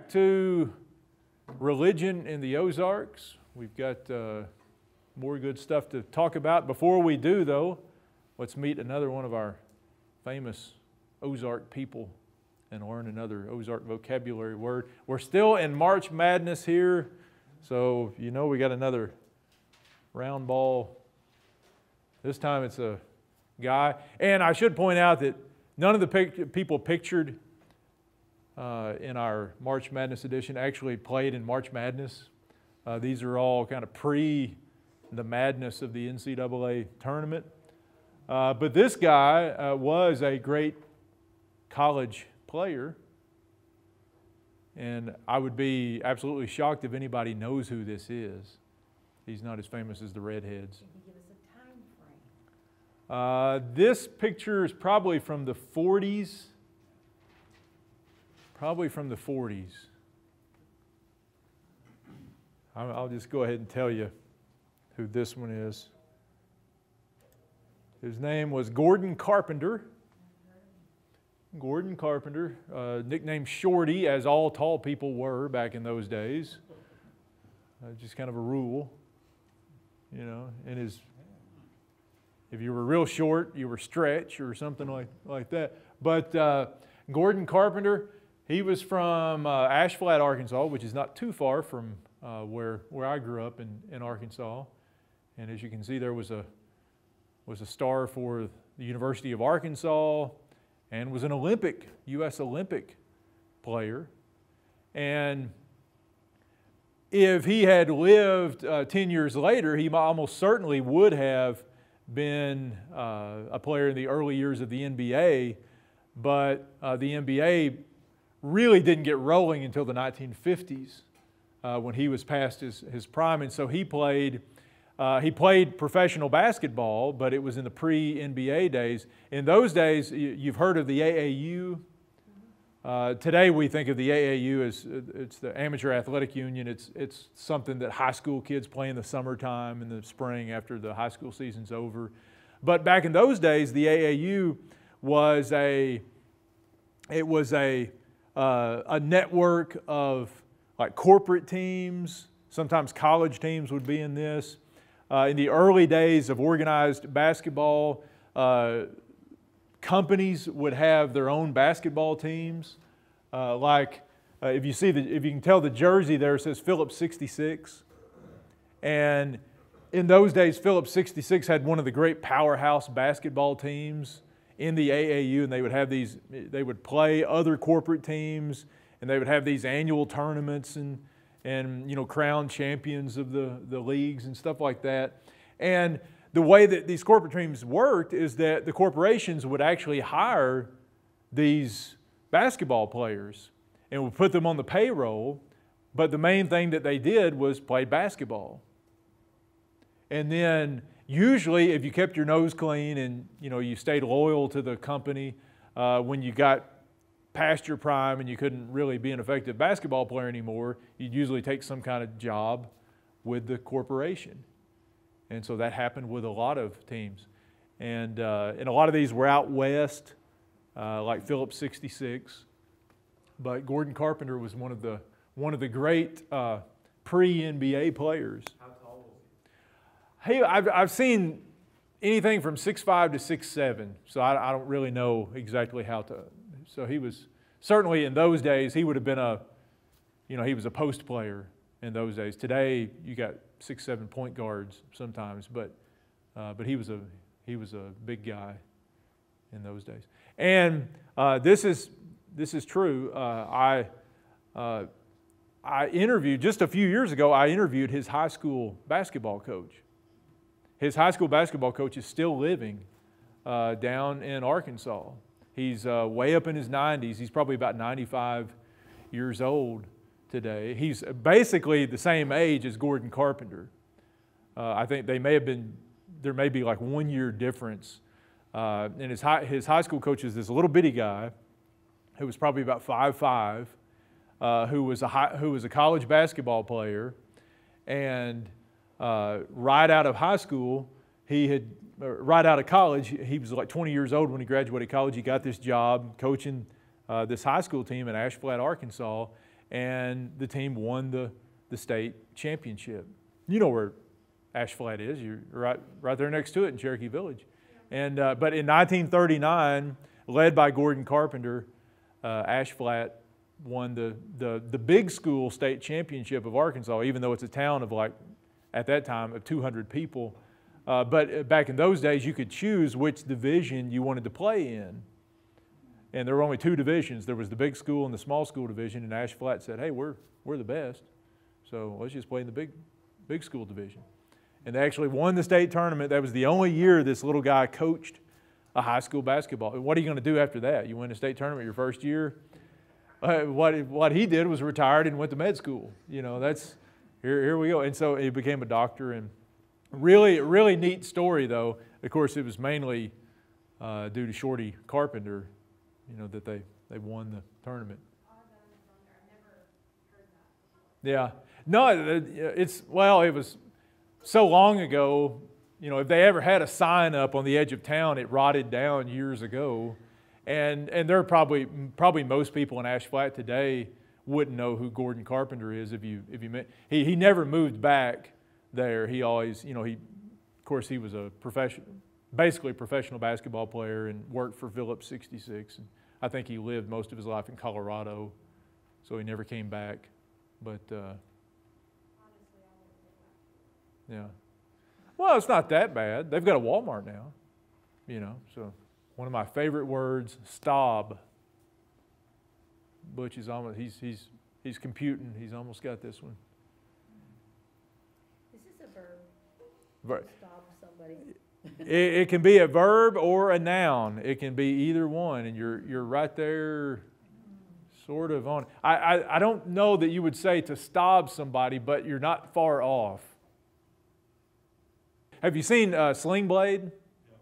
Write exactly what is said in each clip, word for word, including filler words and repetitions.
to religion in the Ozarks. We've got uh, more good stuff to talk about. Before we do, though, let's meet another one of our famous Ozark people and learn another Ozark vocabulary word. We're still in March Madness here, so you know we got another round ball. This time it's a guy. And I should point out that none of the pic people pictured uh, in our March Madness edition actually played in March Madness. Uh, these are all kind of pre the madness of the N C double A tournament. Uh, but this guy uh, was a great college player. And I would be absolutely shocked if anybody knows who this is. He's not as famous as the Redheads. Can you give us a time frame? Uh, this picture is probably from the forties. Probably from the forties. I'll, I'll just go ahead and tell you who this one is. His name was Gordon Carpenter. Gordon Carpenter, uh, nicknamed Shorty, as all tall people were back in those days. Uh, just kind of a rule, you know. And his, if you were real short, you were Stretch or something like like that. But uh, Gordon Carpenter, he was from uh, Ash Flat, Arkansas, which is not too far from uh, where where I grew up in in Arkansas. And as you can see, there was a was a star for the University of Arkansas, and was an Olympic, U S Olympic player. And if he had lived uh, ten years later, he almost certainly would have been uh, a player in the early years of the N B A, but uh, the N B A really didn't get rolling until the nineteen fifties uh, when he was past his, his prime. And so he played Uh, he played professional basketball, but it was in the pre-N B A days. In those days, you've heard of the A A U. Uh, today we think of the A A U as it's the Amateur Athletic Union. It's, it's something that high school kids play in the summertime, in the spring after the high school season's over. But back in those days, the A A U was a, it was a, uh, a network of like corporate teams. Sometimes college teams would be in this. Uh, in the early days of organized basketball, uh, companies would have their own basketball teams. Uh, like uh, if you see the, if you can tell the jersey there, it says Phillips sixty-six. And in those days, Phillips sixty-six had one of the great powerhouse basketball teams in the A A U, and they would have these. They would play other corporate teams, and they would have these annual tournaments and. and, you know, crowned champions of the, the leagues and stuff like that. And the way that these corporate teams worked is that the corporations would actually hire these basketball players and would put them on the payroll, but the main thing that they did was play basketball. And then usually if you kept your nose clean and, you know, you stayed loyal to the company, uh, when you got past your prime and you couldn't really be an effective basketball player anymore, you'd usually take some kind of job with the corporation. And so that happened with a lot of teams. And, uh, and a lot of these were out west, uh, like Phillips sixty-six. But Gordon Carpenter was one of the, one of the great uh, pre-N B A players. How tall was he? Hey, I've, I've seen anything from six five to six seven, so I, I don't really know exactly how to. So he was, certainly in those days, he would have been a, you know, he was a post player in those days. Today, you got six, seven point guards sometimes, but, uh, but he was a, he was a big guy in those days. And uh, this is, this is true. Uh, I, uh, I interviewed, just a few years ago, I interviewed his high school basketball coach. His high school basketball coach is still living uh, down in Arkansas. He's uh, way up in his nineties. He's probably about ninety-five years old today. He's basically the same age as Gordon Carpenter. Uh, I think they may have been, there may be like one year difference. Uh, and his high, his high school coach is this little bitty guy who was probably about five five, uh, who was a high, who was a college basketball player. And uh, right out of high school, he had right out of college, he was like twenty years old when he graduated college. He got this job coaching uh, this high school team in Ash Flat, Arkansas. and the team won the, the state championship. You know where Ash Flat is. You're right, right there next to it in Cherokee Village. And, uh, but in nineteen thirty-nine, led by Gordon Carpenter, uh, Ash Flat won the, the, the big school state championship of Arkansas, even though it's a town of like, at that time, of two hundred people. Uh, but back in those days, you could choose which division you wanted to play in. And there were only two divisions. There was the big school and the small school division, and Ash Flat said, hey, we're, we're the best, so let's just play in the big, big school division. And they actually won the state tournament. That was the only year this little guy coached a high school basketball. What are you going to do after that? You win a state tournament your first year? Uh, what, what he did was retired and went to med school. You know, that's, here, here we go. And so he became a doctor. And really, really neat story, though. Of course, it was mainly uh, due to Shorty Carpenter, you know, that they, they won the tournament. Yeah. No, it's, well, it was so long ago, you know, if they ever had a sign up on the edge of town, it rotted down years ago. And, and there are probably, probably most people in Ash Flat today wouldn't know who Gordon Carpenter is if you, if you met. He, he never moved back there. He always, you know, he, of course, he was a professional, basically a professional basketball player and worked for Phillips sixty-six. And I think he lived most of his life in Colorado, so he never came back. But, uh, yeah. Well, it's not that bad. They've got a Walmart now, you know, so one of my favorite words, stob. Butch is almost, he's, he's, he's computing. He's almost got this one. Is this a verb? Ver- Stop somebody. it, it can be a verb or a noun. It can be either one, and you're, you're right there sort of on. I, I, I don't know that you would say to stob somebody, but you're not far off. Have you seen uh, Sling Blade?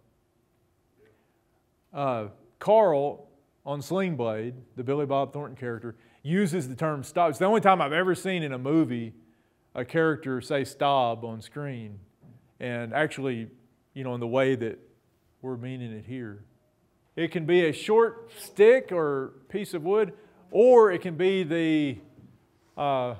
Uh, Carl on Sling Blade, the Billy Bob Thornton character, uses the term stob. It's the only time I've ever seen in a movie a character say stob on screen. And actually, you know, in the way that we're meaning it here. It can be a short stick or piece of wood, or it can be the, uh,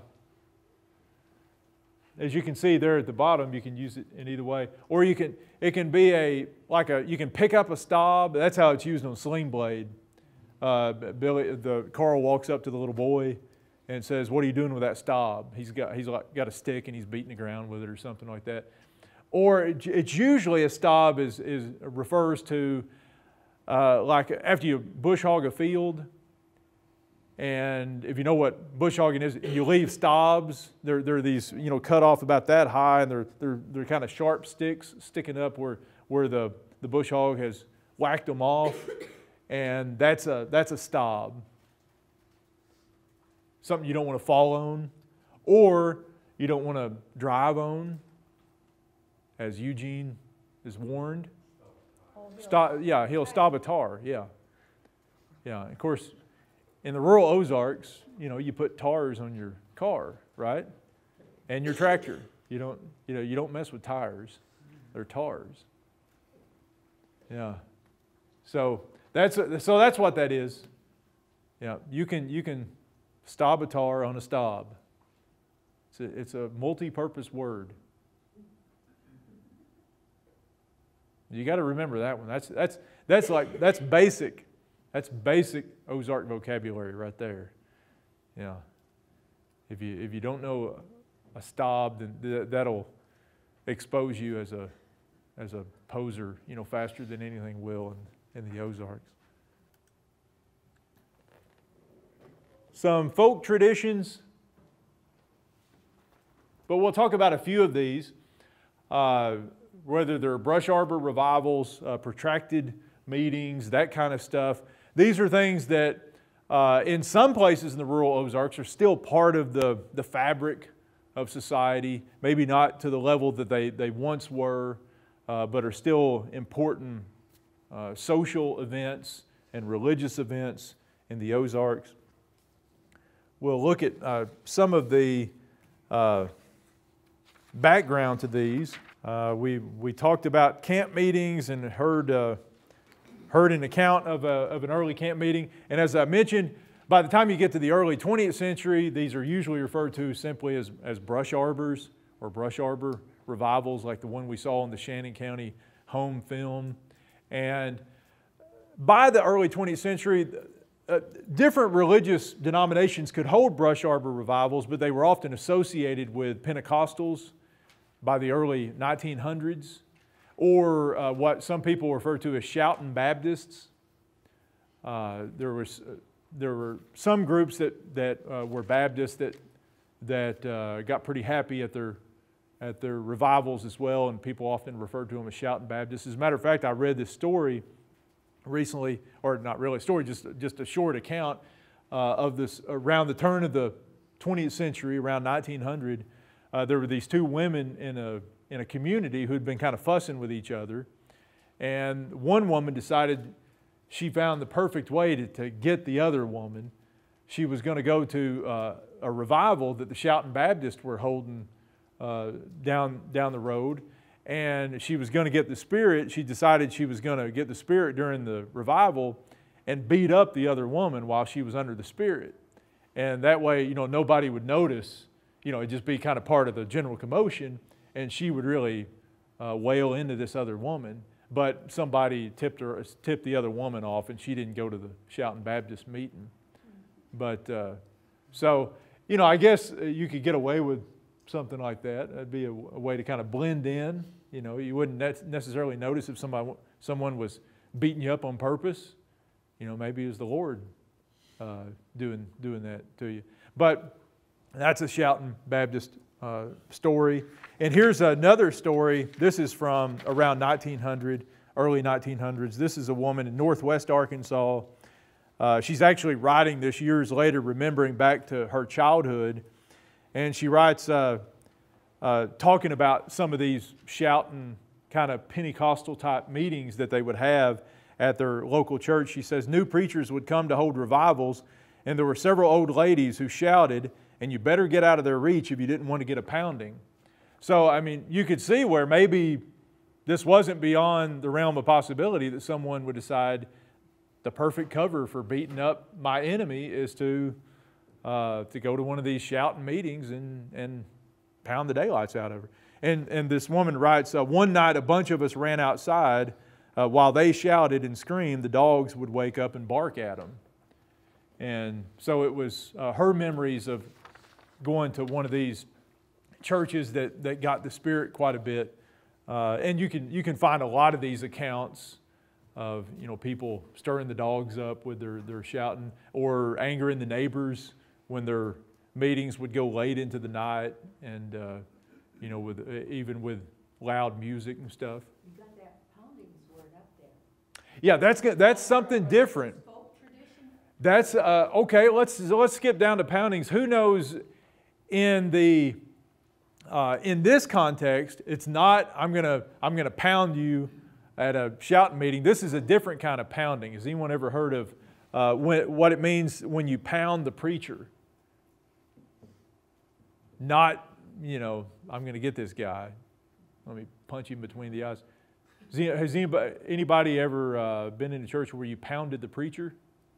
as you can see there at the bottom, you can use it in either way. Or you can, it can be a, like a, you can pick up a stob. That's how it's used on Sling Blade. Uh, Billy, the Carl walks up to the little boy and says, "What are you doing with that stob?" He's got, he's like, got a stick and he's beating the ground with it or something like that. Or it, it's usually a stob is, is refers to uh, like after you bush hog a field. And if you know what bush hogging is, you leave stobs. They're, they're these, you know, cut off about that high, and they're, they're, they're kind of sharp sticks sticking up where, where the, the bush hog has whacked them off. And that's a, that's a stob. Something you don't want to fall on, or you don't want to drive on, as Eugene is warned. Stop, yeah, he'll stop a tar, yeah. Yeah, of course, in the rural Ozarks, you know, you put tires on your car, right? And your tractor. You don't, you know, you don't mess with tires. They're tars. Yeah. So that's so that's what that is. Yeah. You can you can stob a tar on a stob. It's a, it's a multi-purpose word. You got to remember that one. That's that's that's like that's basic. That's basic Ozark vocabulary right there. Yeah. If you if you don't know a stob, then th- that'll expose you as a as a poser, you know, faster than anything will in, in the Ozarks. Some folk traditions, but we'll talk about a few of these. Uh, whether they're brush arbor revivals, uh, protracted meetings, that kind of stuff. These are things that uh, in some places in the rural Ozarks are still part of the, the fabric of society, maybe not to the level that they, they once were, uh, but are still important uh, social events and religious events in the Ozarks. We'll look at uh, some of the uh, background to these. Uh, we, we talked about camp meetings and heard uh, heard an account of, a, of an early camp meeting. And as I mentioned, By the time you get to the early twentieth century, these are usually referred to simply as, as brush arbors or brush arbor revivals, like the one we saw in the Shannon County home film. And by the early twentieth century, uh, different religious denominations could hold brush arbor revivals, but they were often associated with Pentecostals by the early nineteen hundreds, or uh, what some people refer to as shouting Baptists. Uh, there was uh, there were some groups that that uh, were Baptists that that uh, got pretty happy at their at their revivals as well, and people often referred to them as shouting Baptists. As a matter of fact, I read this story recently, or not really a story, just just a short account uh, of this around the turn of the twentieth century, around nineteen hundred. Uh, there were these two women in a in a community who'd been kind of fussing with each other, and one woman decided she found the perfect way to, to get the other woman. She was going to go to uh, a revival that the Shouting Baptists were holding uh, down down the road, and she was going to get the Spirit. She decided she was going to get the Spirit during the revival and beat up the other woman while she was under the Spirit, and that way, you know, nobody would notice. You know, it'd just be kind of part of the general commotion, and she would really uh, wail into this other woman. But somebody tipped her, tipped the other woman off, and she didn't go to the Shouting Baptist meeting. But uh, so, you know, I guess you could get away with something like that. That'd be a, a way to kind of blend in. You know, you wouldn't ne- necessarily notice if somebody, someone was beating you up on purpose. You know, maybe it was the Lord uh, doing doing that to you. But that's a Shouting Baptist uh, story. And here's another story. This is from around nineteen hundred, early nineteen hundreds. This is a woman in northwest Arkansas. Uh, she's actually writing this years later, remembering back to her childhood. And she writes, uh, uh, talking about some of these shouting kind of Pentecostal type meetings that they would have at their local church. She says, new preachers would come to hold revivals, and there were several old ladies who shouted, and you better get out of their reach if you didn't want to get a pounding. So, I mean, you could see where maybe this wasn't beyond the realm of possibility that someone would decide the perfect cover for beating up my enemy is to uh, to go to one of these shouting meetings and, and pound the daylights out of her. And, and this woman writes, uh, one night a bunch of us ran outside. Uh, while they shouted and screamed, the dogs would wake up and bark at them. And so it was uh, her memories of going to one of these churches that, that got the Spirit quite a bit. Uh, and you can you can find a lot of these accounts of, you know, people stirring the dogs up with their, their shouting, or angering the neighbors when their meetings would go late into the night, and uh, you know, with even with loud music and stuff. You got that poundings word up there. Yeah, that's that's something different. Folk tradition? That's uh, okay. Let's let's skip down to poundings. Who knows? In the uh, in this context, it's not I'm gonna I'm gonna pound you at a shouting meeting. This is a different kind of pounding. Has anyone ever heard of uh, when, what it means when you pound the preacher? Not, you know, I'm going to get this guy. Let me punch him between the eyes. Has anybody, anybody ever uh, been in a church where you pounded the preacher?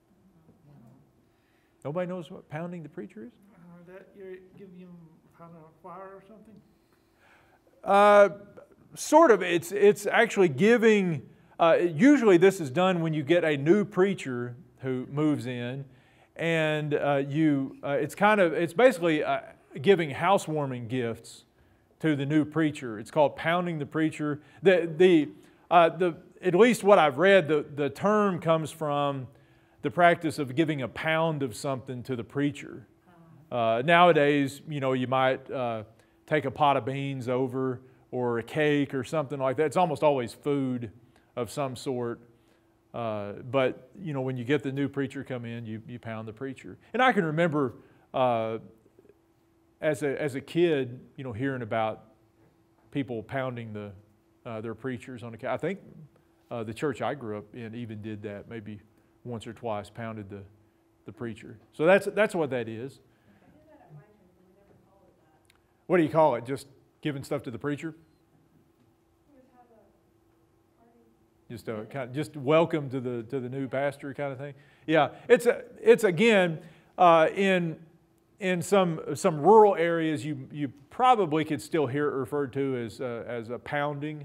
Nobody knows what pounding the preacher is? Uh, that you're giving him kind of fire or something? Uh, sort of. It's it's actually giving. Uh, usually, this is done when you get a new preacher who moves in, and uh, you. Uh, it's kind of. It's basically uh, giving housewarming gifts to the new preacher. It's called pounding the preacher. The the uh, the at least what I've read, the the term comes from the practice of giving a pound of something to the preacher. Uh, nowadays, you know, you might uh, take a pot of beans over, or a cake or something like that. It's almost always food of some sort. Uh, but, you know, when you get the new preacher come in, you, you pound the preacher. And I can remember uh, as a as a kid, you know, hearing about people pounding the uh, their preachers on the. I think uh, the church I grew up in even did that, maybe once or twice, pounded the the preacher. So that's that's what that is. What do you call it? Just giving stuff to the preacher? Just a kind of, just welcome to the to the new pastor kind of thing. Yeah, it's a, it's again uh, in in some some rural areas you you probably could still hear it referred to as uh, as a pounding,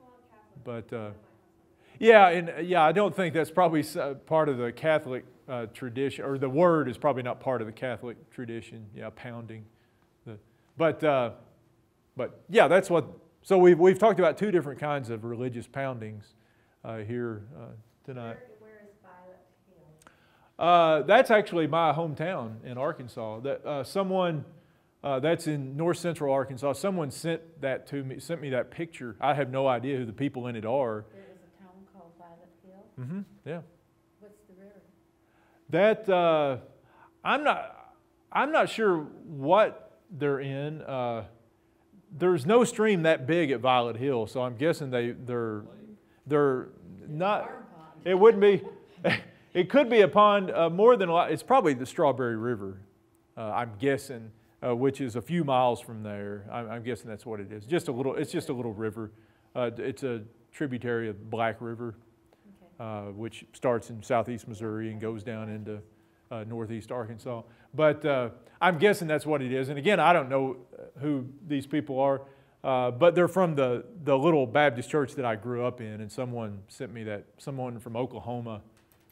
but uh, yeah, and yeah, I don't think that's probably part of the Catholic uh, tradition, or the word is probably not part of the Catholic tradition. Yeah, pounding, the, but uh, but yeah, that's what. So we've we've talked about two different kinds of religious poundings. Uh, here uh, tonight. Where, where is Violet Hill? Uh, that's actually my hometown in Arkansas. That uh, someone uh, that's in north central Arkansas. Someone sent that to me. Sent me that picture. I have no idea who the people in it are. There is a town called Violet Hill. Mm-hmm. Yeah. What's the river? That uh, I'm not. I'm not sure what they're in. Uh, there's no stream that big at Violet Hill, so I'm guessing they they're. They're not, it wouldn't be, it could be a pond uh, more than a lot. It's probably the Strawberry River, uh, I'm guessing, uh, which is a few miles from there. I'm, I'm guessing that's what it is. Just a little, it's just a little river. Uh, it's a tributary of the Black River, uh, which starts in southeast Missouri and goes down into uh, northeast Arkansas. But uh, I'm guessing that's what it is. And again, I don't know who these people are. Uh, but they're from the, the little Baptist church that I grew up in, and someone sent me that, someone from Oklahoma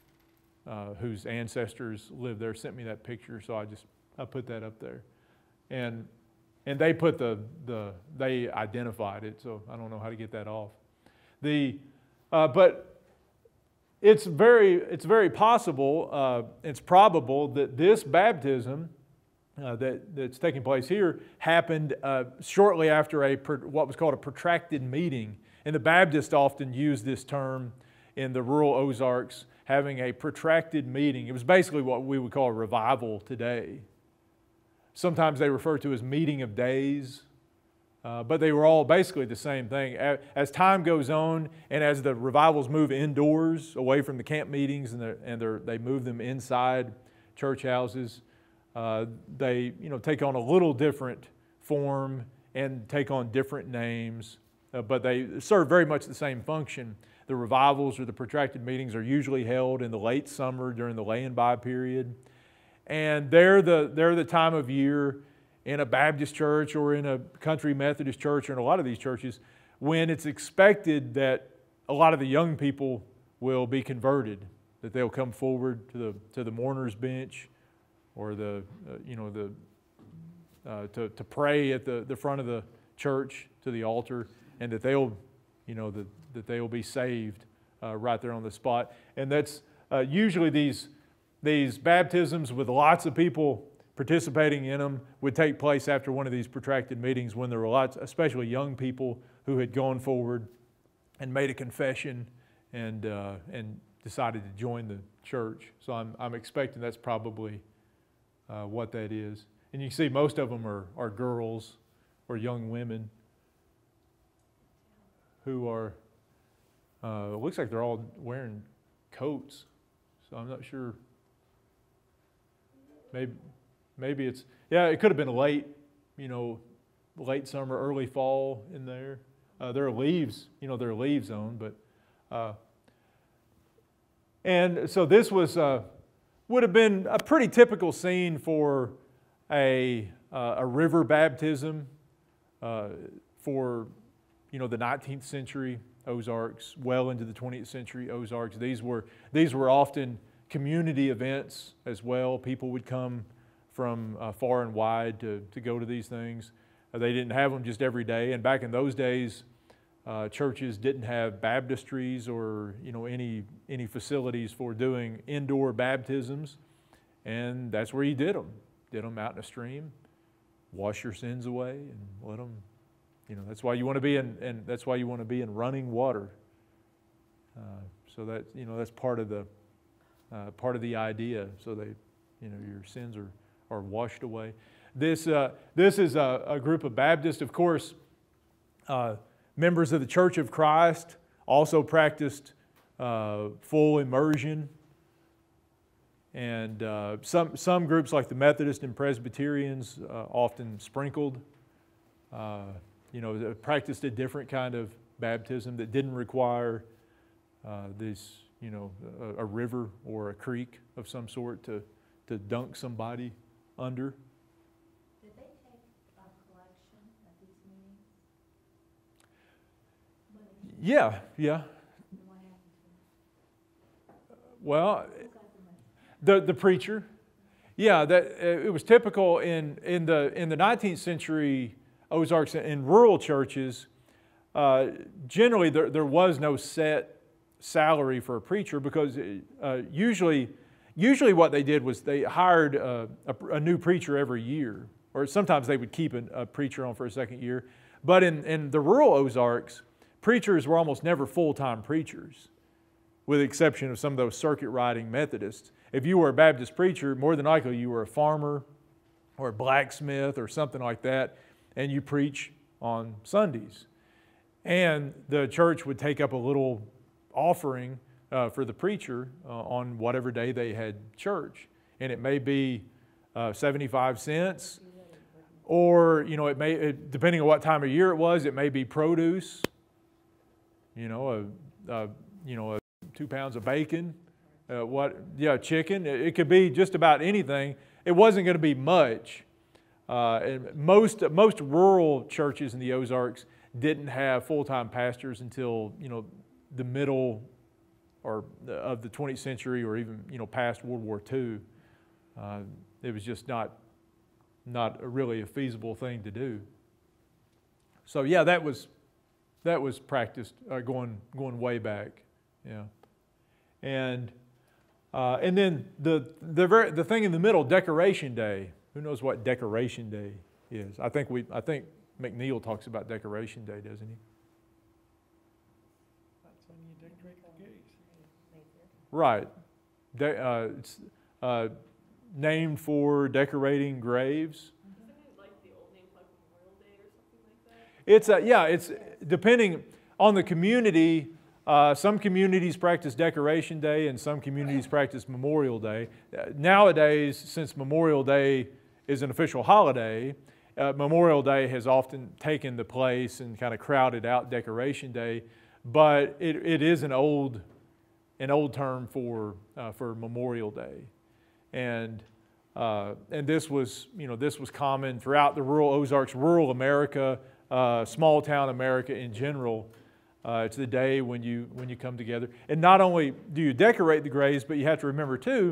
uh, whose ancestors lived there sent me that picture, so I just, I put that up there. And and they put the, the they identified it, so I don't know how to get that off. The, uh, but it's very, it's very possible, uh, it's probable that this baptism Uh, that, that's taking place here happened uh, shortly after a what was called a protracted meeting. And the Baptists often use this term in the rural Ozarks, having a protracted meeting. It was basically what we would call a revival today. Sometimes they refer to as meeting of days, uh, but they were all basically the same thing. As time goes on and as the revivals move indoors, away from the camp meetings, and, and they move them inside church houses, Uh, they, you know, take on a little different form and take on different names, uh, but they serve very much the same function. The revivals or the protracted meetings are usually held in the late summer during the lay-in-by period, and they're the they're the time of year in a Baptist church or in a country Methodist church or in a lot of these churches when it's expected that a lot of the young people will be converted, that they'll come forward to the to the mourner's bench, or the, uh, you know, the uh, to to pray at the, the front of the church to the altar, and that they'll, you know, that that they will be saved uh, right there on the spot. And that's uh, usually these these baptisms with lots of people participating in them would take place after one of these protracted meetings when there were lots, especially young people who had gone forward and made a confession and uh, and decided to join the church. So I'm I'm expecting that's probably Uh, what that is. And you can see most of them are, are girls or young women who are, uh, it looks like they're all wearing coats. So I'm not sure. Maybe, maybe it's, yeah, it could have been late, you know, late summer, early fall in there. Uh, there are leaves, you know, there are leaves on, but, uh, and so this was, uh, would have been a pretty typical scene for a, uh, a river baptism uh, for, you know, the nineteenth century Ozarks, well into the twentieth century Ozarks. These were, these were often community events as well. People would come from uh, far and wide to, to go to these things. Uh, they didn't have them just every day. And back in those days, uh, churches didn't have baptistries or, you know, any any facilities for doing indoor baptisms, and that's where you did them. Did them out in a stream, wash your sins away, and let them. You know, that's why you want to be in, and that's why you want to be in running water. Uh, so that, you know, that's part of the uh, part of the idea. So they, you know, your sins are are washed away. This uh, this is a, a group of Baptists, of course. Uh, Members of the Church of Christ also practiced uh, full immersion. And uh, some, some groups like the Methodists and Presbyterians uh, often sprinkled, uh, you know, practiced a different kind of baptism that didn't require uh, this, you know, a, a river or a creek of some sort to, to dunk somebody under. Did they take a collection at these meetings? Money? Yeah, yeah. And what happened to it? Well, Who got the money? the the preacher. Yeah, that uh, it was typical in in the in the nineteenth century Ozarks in rural churches. Uh, generally, there there was no set salary for a preacher because uh, usually usually what they did was they hired a, a, a new preacher every year, or sometimes they would keep a, a preacher on for a second year. But in in the rural Ozarks, preachers were almost never full-time preachers, with the exception of some of those circuit-riding Methodists. If you were a Baptist preacher, more than likely you were a farmer or a blacksmith or something like that, and you preach on Sundays. And the church would take up a little offering uh, for the preacher uh, on whatever day they had church. And it may be uh, seventy-five cents, or, you know, it may, it, depending on what time of year it was, it may be produce, you know, a, a you know, a two pounds of bacon, uh, what, yeah, chicken. It, it could be just about anything. It wasn't going to be much. Uh, and most most rural churches in the Ozarks didn't have full-time pastors until, you know, the middle or of the twentieth century, or even, you know, past World War Two. Uh, it was just not not a really a feasible thing to do. So yeah, that was that was practiced uh, going going way back. Yeah, and uh, and then the the very, the thing in the middle, Decoration Day. Who knows what Decoration Day is? I think we I think McNeil talks about Decoration Day, doesn't he? That's when you decorate the gates. Right. De- uh, it's uh, named for decorating graves. Isn't it like the old name, like Memorial Day or something like that? It's a, yeah. It's depending on the community. Uh, some communities practice Decoration Day, and some communities practice Memorial Day. Uh, nowadays, since Memorial Day is an official holiday, uh, Memorial Day has often taken the place and kind of crowded out Decoration Day. But it, it is an old an old term for uh, for Memorial Day, and uh, and this was you know this was common throughout the rural Ozarks, rural America, uh, small town America in general. Uh, it's the day when you when you come together, and not only do you decorate the graves, but you have to remember too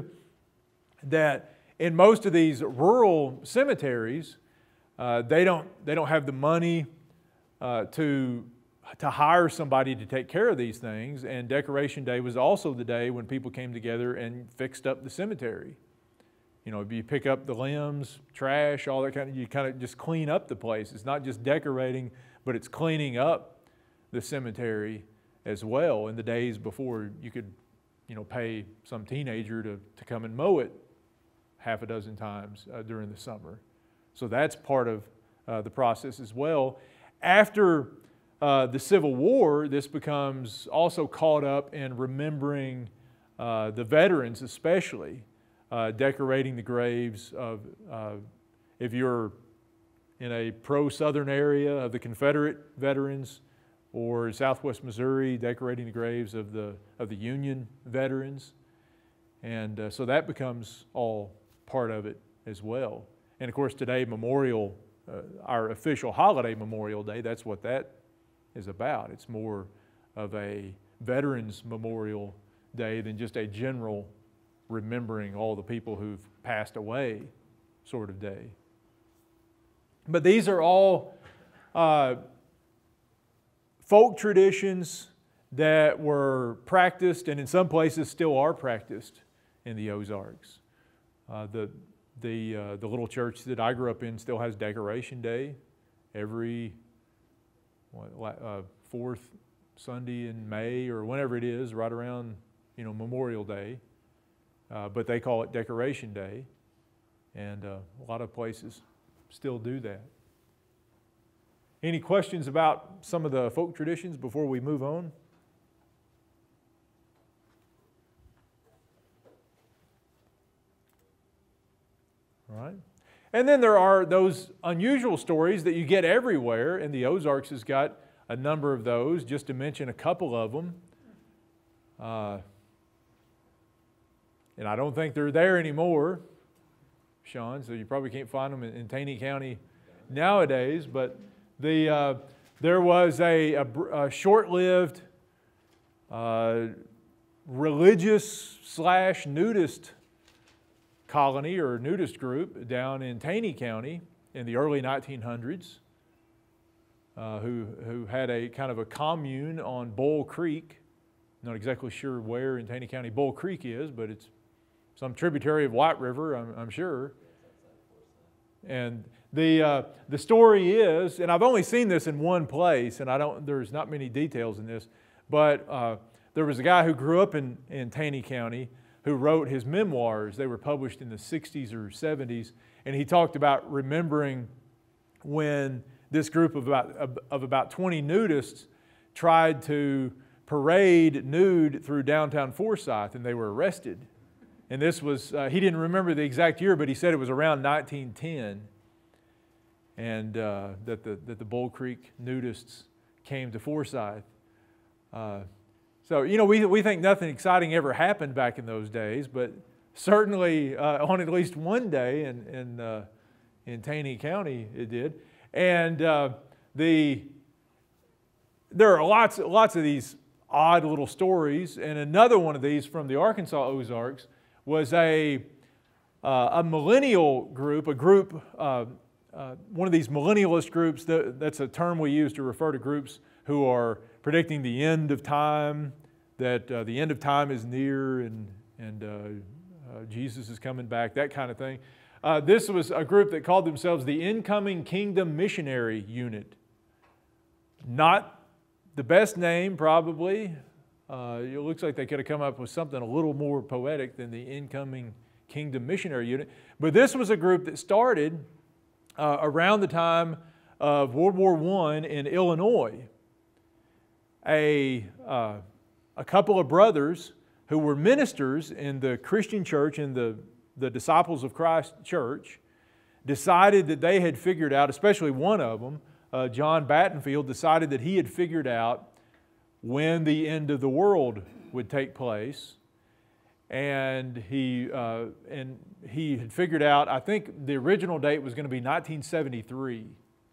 that in most of these rural cemeteries, uh, they don't they don't have the money uh, to to hire somebody to take care of these things. And Decoration Day was also the day when people came together and fixed up the cemetery. You know, you pick up the limbs, trash, all that kind of, you kind of just clean up the place. It's not just decorating, but it's cleaning up the cemetery as well in the days before you could, you know, pay some teenager to, to come and mow it half a dozen times uh, during the summer. So that's part of uh, the process as well. After Uh, the Civil War, this becomes also caught up in remembering uh, the veterans, especially uh, decorating the graves of, uh, if you're in a pro-Southern area, of the Confederate veterans, or Southwest Missouri, decorating the graves of the of the Union veterans, and uh, so that becomes all part of it as well. And of course, today, Memorial, uh, our official holiday, Memorial Day, that's what that is about. It's more of a Veterans Memorial Day than just a general remembering all the people who've passed away sort of day. But these are all uh, folk traditions that were practiced, and in some places still are practiced in the Ozarks. Uh, the the uh, the little church that I grew up in still has Decoration Day every What, uh, fourth Sunday in May, or whenever it is, right around, you know, Memorial Day. Uh, but they call it Decoration Day, and uh, a lot of places still do that. Any questions about some of the folk traditions before we move on? All right. And then there are those unusual stories that you get everywhere, and the Ozarks has got a number of those, just to mention a couple of them. Uh, and I don't think they're there anymore, Sean, so you probably can't find them in, in Taney County nowadays. But the, uh, there was a, a, a short-lived uh, religious slash nudist colony or nudist group down in Taney County in the early nineteen hundreds uh, who, who had a kind of a commune on Bull Creek. Not exactly sure where in Taney County Bull Creek is, but it's some tributary of White River, I'm, I'm sure. And the, uh, the story is, and I've only seen this in one place, and I don't, there's not many details in this, but uh, there was a guy who grew up in, in Taney County who wrote his memoirs. They were published in the sixties or seventies, and he talked about remembering when this group of about, of, of about twenty nudists tried to parade nude through downtown Forsyth, and they were arrested. And this was, uh, he didn't remember the exact year, but he said it was around nineteen ten, and uh, that, the, that the Bull Creek nudists came to Forsyth. Uh, so, you know, we, we think nothing exciting ever happened back in those days, but certainly uh, on at least one day in, in, uh, in Taney County it did. And uh, the, there are lots, lots of these odd little stories, and another one of these from the Arkansas Ozarks was a, uh, a millennial group, a group, uh, uh, one of these millennialist groups, that, that's a term we use to refer to groups who are predicting the end of time, that uh, the end of time is near and, and uh, uh, Jesus is coming back, that kind of thing. Uh, this was a group that called themselves the Incoming Kingdom Missionary Unit. Not the best name, probably. Uh, it looks like they could have come up with something a little more poetic than the Incoming Kingdom Missionary Unit. But this was a group that started uh, around the time of World War One in Illinois. A, uh, a couple of brothers who were ministers in the Christian church, in the, the Disciples of Christ church, decided that they had figured out, especially one of them, uh, John Battenfield, decided that he had figured out when the end of the world would take place. And he, uh, and he had figured out, I think the original date was going to be nineteen seventy-three.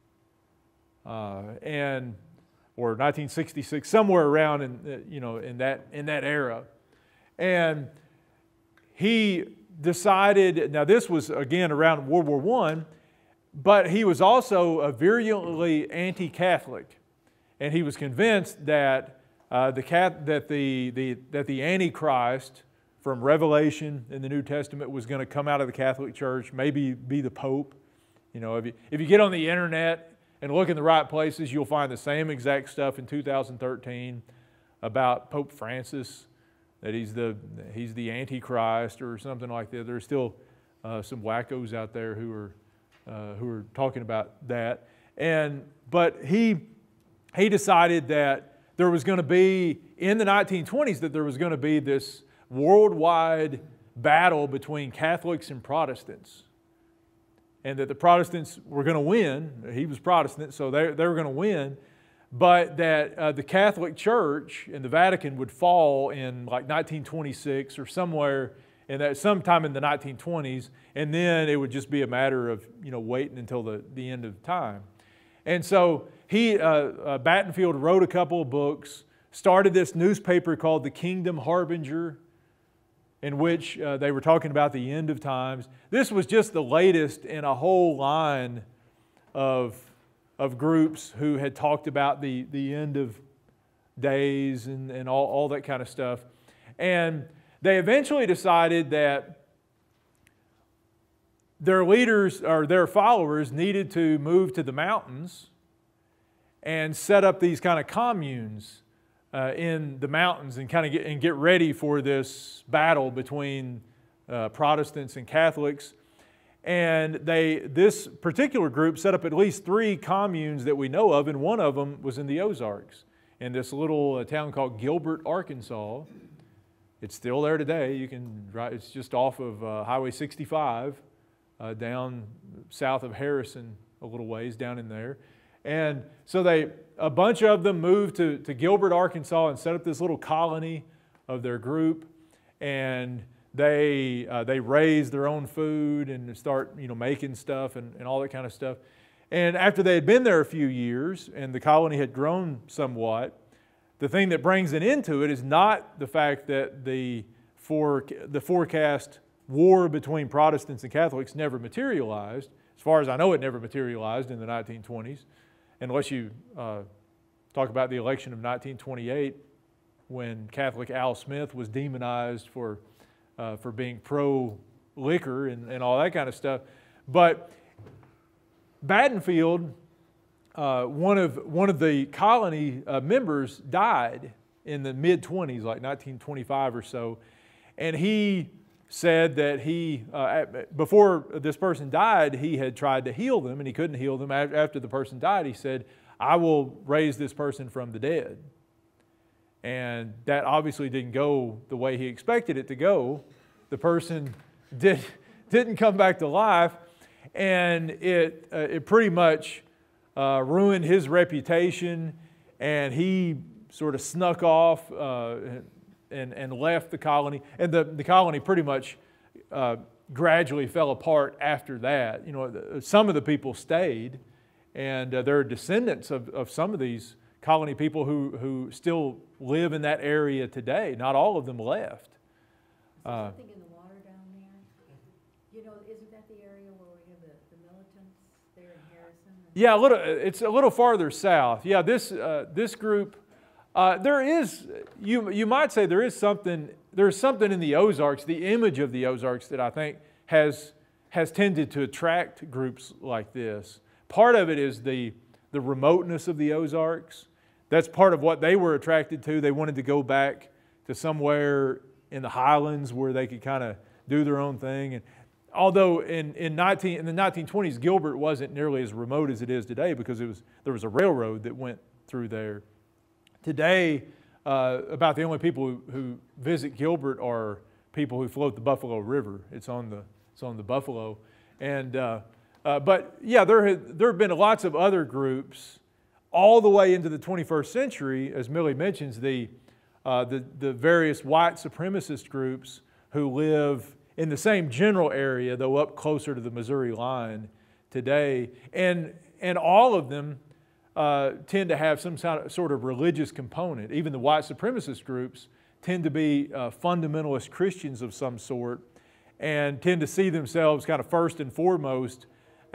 Uh, and, or nineteen sixty-six, somewhere around in, you know, in that, in that era. And he decided, now this was again around World War One, but he was also a virulently anti-Catholic. And he was convinced that uh, the that the, the that the Antichrist from Revelation in the New Testament was going to come out of the Catholic Church, maybe be the Pope. You know, if you, if you get on the internet and look in the right places, you'll find the same exact stuff in two thousand thirteen about Pope Francis, that he's the he's the Antichrist or something like that. There's still uh, some wackos out there who are uh, who are talking about that. And but he he decided that there was going to be in the nineteen twenties that there was going to be this worldwide battle between Catholics and Protestants, and that the Protestants were going to win. He was Protestant, so they, they were going to win, but that uh, the Catholic Church and the Vatican would fall in like nineteen twenty-six or somewhere in that, sometime in the nineteen twenties, and then it would just be a matter of, you know, waiting until the, the end of time. And so he, uh, uh, Battenfield wrote a couple of books, started this newspaper called the Kingdom Harbinger, in which uh, they were talking about the end of times. This was just the latest in a whole line of, of groups who had talked about the, the end of days and, and all, all that kind of stuff. And they eventually decided that their leaders or their followers needed to move to the mountains and set up these kind of communes Uh, in the mountains and kind of get and get ready for this battle between uh, Protestants and Catholics. And they this particular group set up at least three communes that we know of, and one of them was in the Ozarks, in this little uh, town called Gilbert, Arkansas. It's still there today. You can drive. It's just off of uh, Highway sixty-five, uh, down south of Harrison, a little ways down in there. And so they, a bunch of them moved to, to Gilbert, Arkansas, and set up this little colony of their group, and they uh, they raise their own food and start, you know, making stuff and, and all that kind of stuff. And after they had been there a few years and the colony had grown somewhat, the thing that brings it into it is not the fact that the for the forecast war between Protestants and Catholics never materialized. As far as I know, it never materialized in the nineteen twenties, unless you uh, talk about the election of nineteen twenty-eight, when Catholic Al Smith was demonized for uh, for being pro-liquor and, and all that kind of stuff. But Battenfield, uh, one of one of the colony uh, members, died in the mid twenties, like nineteen twenty-five or so, and he said that he, uh, before this person died, he had tried to heal them, and he couldn't heal them. After the person died, he said, "I will raise this person from the dead." And that obviously didn't go the way he expected it to go. The person did, didn't come back to life, and it, uh, it pretty much uh, ruined his reputation, and he sort of snuck off uh, and, and left the colony. And the, the colony pretty much uh, gradually fell apart after that. You know, the, some of the people stayed, and uh, there are descendants of, of some of these colony people who, who still live in that area today. Not all of them left. Is there Uh, something in the water down there? You know, isn't that the area where we have the, the militants there in Harrison? and- Yeah, a little. It's a little farther south. Yeah, this uh, this group. Uh, there is. You you might say there is something. There's something in the Ozarks. The image of the Ozarks that I think has has tended to attract groups like this. Part of it is the the remoteness of the Ozarks. That's part of what they were attracted to. They wanted to go back to somewhere in the highlands where they could kind of do their own thing. And although in, in, nineteen, in the nineteen twenties, Gilbert wasn't nearly as remote as it is today because it was, there was a railroad that went through there. Today, uh, about the only people who, who visit Gilbert are people who float the Buffalo River. It's on the, it's on the Buffalo. And, uh, uh, but yeah, there have, there have been lots of other groups all the way into the twenty-first century, as Millie mentions, the, uh, the, the various white supremacist groups who live in the same general area, though up closer to the Missouri line today. And, and all of them uh, tend to have some sort of religious component. Even the white supremacist groups tend to be uh, fundamentalist Christians of some sort and tend to see themselves kind of first and foremost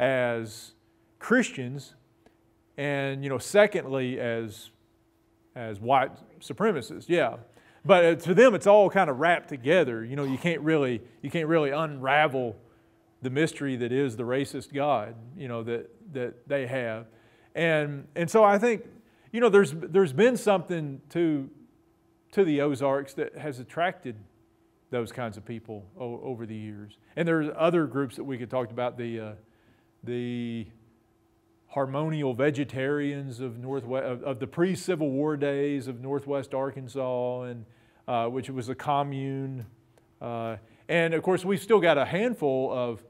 as Christians, and, you know, secondly, as, as white supremacists, yeah. But to them, it's all kind of wrapped together. You know, you can't really, you can't really unravel the mystery that is the racist God, you know, that, that they have. And, and so I think, you know, there's, there's been something to, to the Ozarks that has attracted those kinds of people o- over the years. And there's other groups that we could talk about, the, uh, the harmonial vegetarians of Northwest, of, of the pre-Civil War days of Northwest Arkansas, and uh, which was a commune. Uh, and of course, we've still got a handful of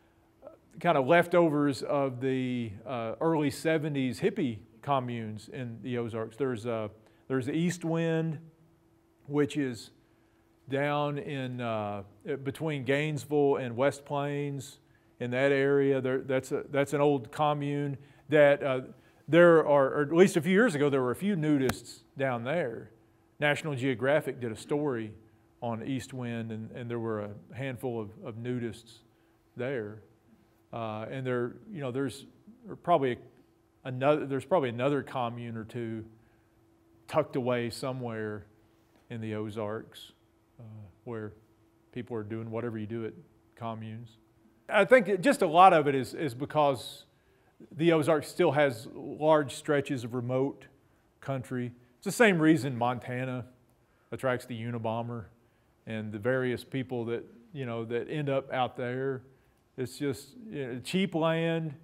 kind of leftovers of the uh, early seventies hippie communes in the Ozarks. There's uh, there's the East Wind, which is down in uh, between Gainesville and West Plains. In that area, there, that's a, that's an old commune that uh, there are, or at least a few years ago, there were a few nudists down there. National Geographic did a story on East Wind, and, and there were a handful of, of nudists there. Uh, and there, you know, there's probably another, there's probably another commune or two tucked away somewhere in the Ozarks uh, where people are doing whatever you do at communes. I think just a lot of it is, is because the Ozarks still has large stretches of remote country. It's the same reason Montana attracts the Unabomber and the various people that, you know, that end up out there. It's just, you know, cheap land,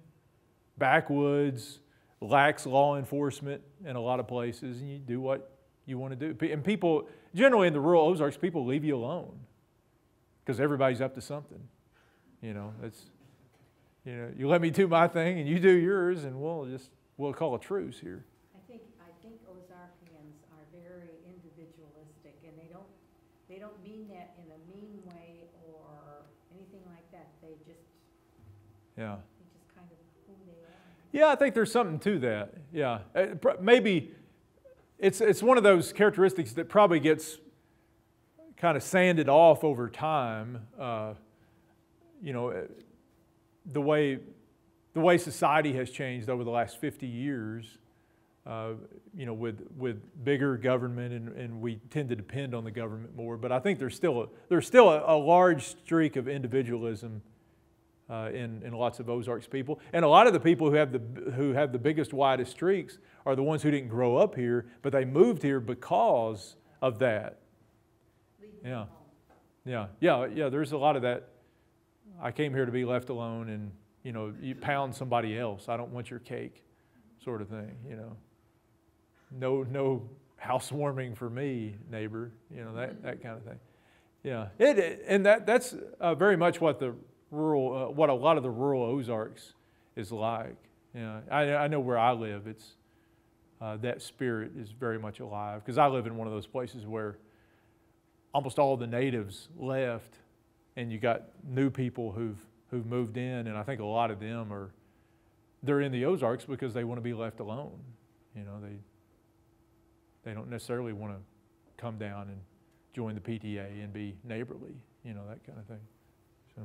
backwoods, lax law enforcement in a lot of places, and you do what you want to do. And people, generally in the rural Ozarks, people leave you alone because everybody's up to something. You know, it's, you know, you let me do my thing and you do yours, and we'll just, we'll call a truce here. I think, I think Ozarkians are very individualistic, and they don't they don't mean that in a mean way or anything like that. They just, Yeah. they just kind of who they are. Yeah, I think there's something to that. Yeah. Uh, pr- Maybe it's, it's one of those characteristics that probably gets kind of sanded off over time. Uh, you know, uh, the way, the way society has changed over the last fifty years. Uh, you know, with with bigger government, and, and we tend to depend on the government more. But I think there's still a, there's still a, a large streak of individualism uh, in in lots of Ozarks people, and a lot of the people who have the who have the biggest, widest streaks are the ones who didn't grow up here, but they moved here because of that. Yeah, yeah, yeah, yeah. There's a lot of that. I came here to be left alone, and you know, you pound somebody else. I don't want your cake, sort of thing. You know. No, no housewarming for me, neighbor. You know, that, that kind of thing. Yeah, it, it and that that's uh, very much what the rural, uh, what a lot of the rural Ozarks is like. Yeah, I, I know where I live. It's uh, that spirit is very much alive, because I live in one of those places where almost all the natives left, and you got new people who've who've moved in, and I think a lot of them are they're in the Ozarks because they want to be left alone. You know, they. They don't necessarily want to come down and join the P T A and be neighborly, you know, that kind of thing. So.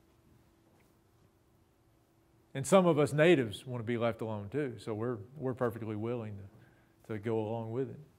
And some of us natives want to be left alone too, so we're, we're perfectly willing to, to go along with it.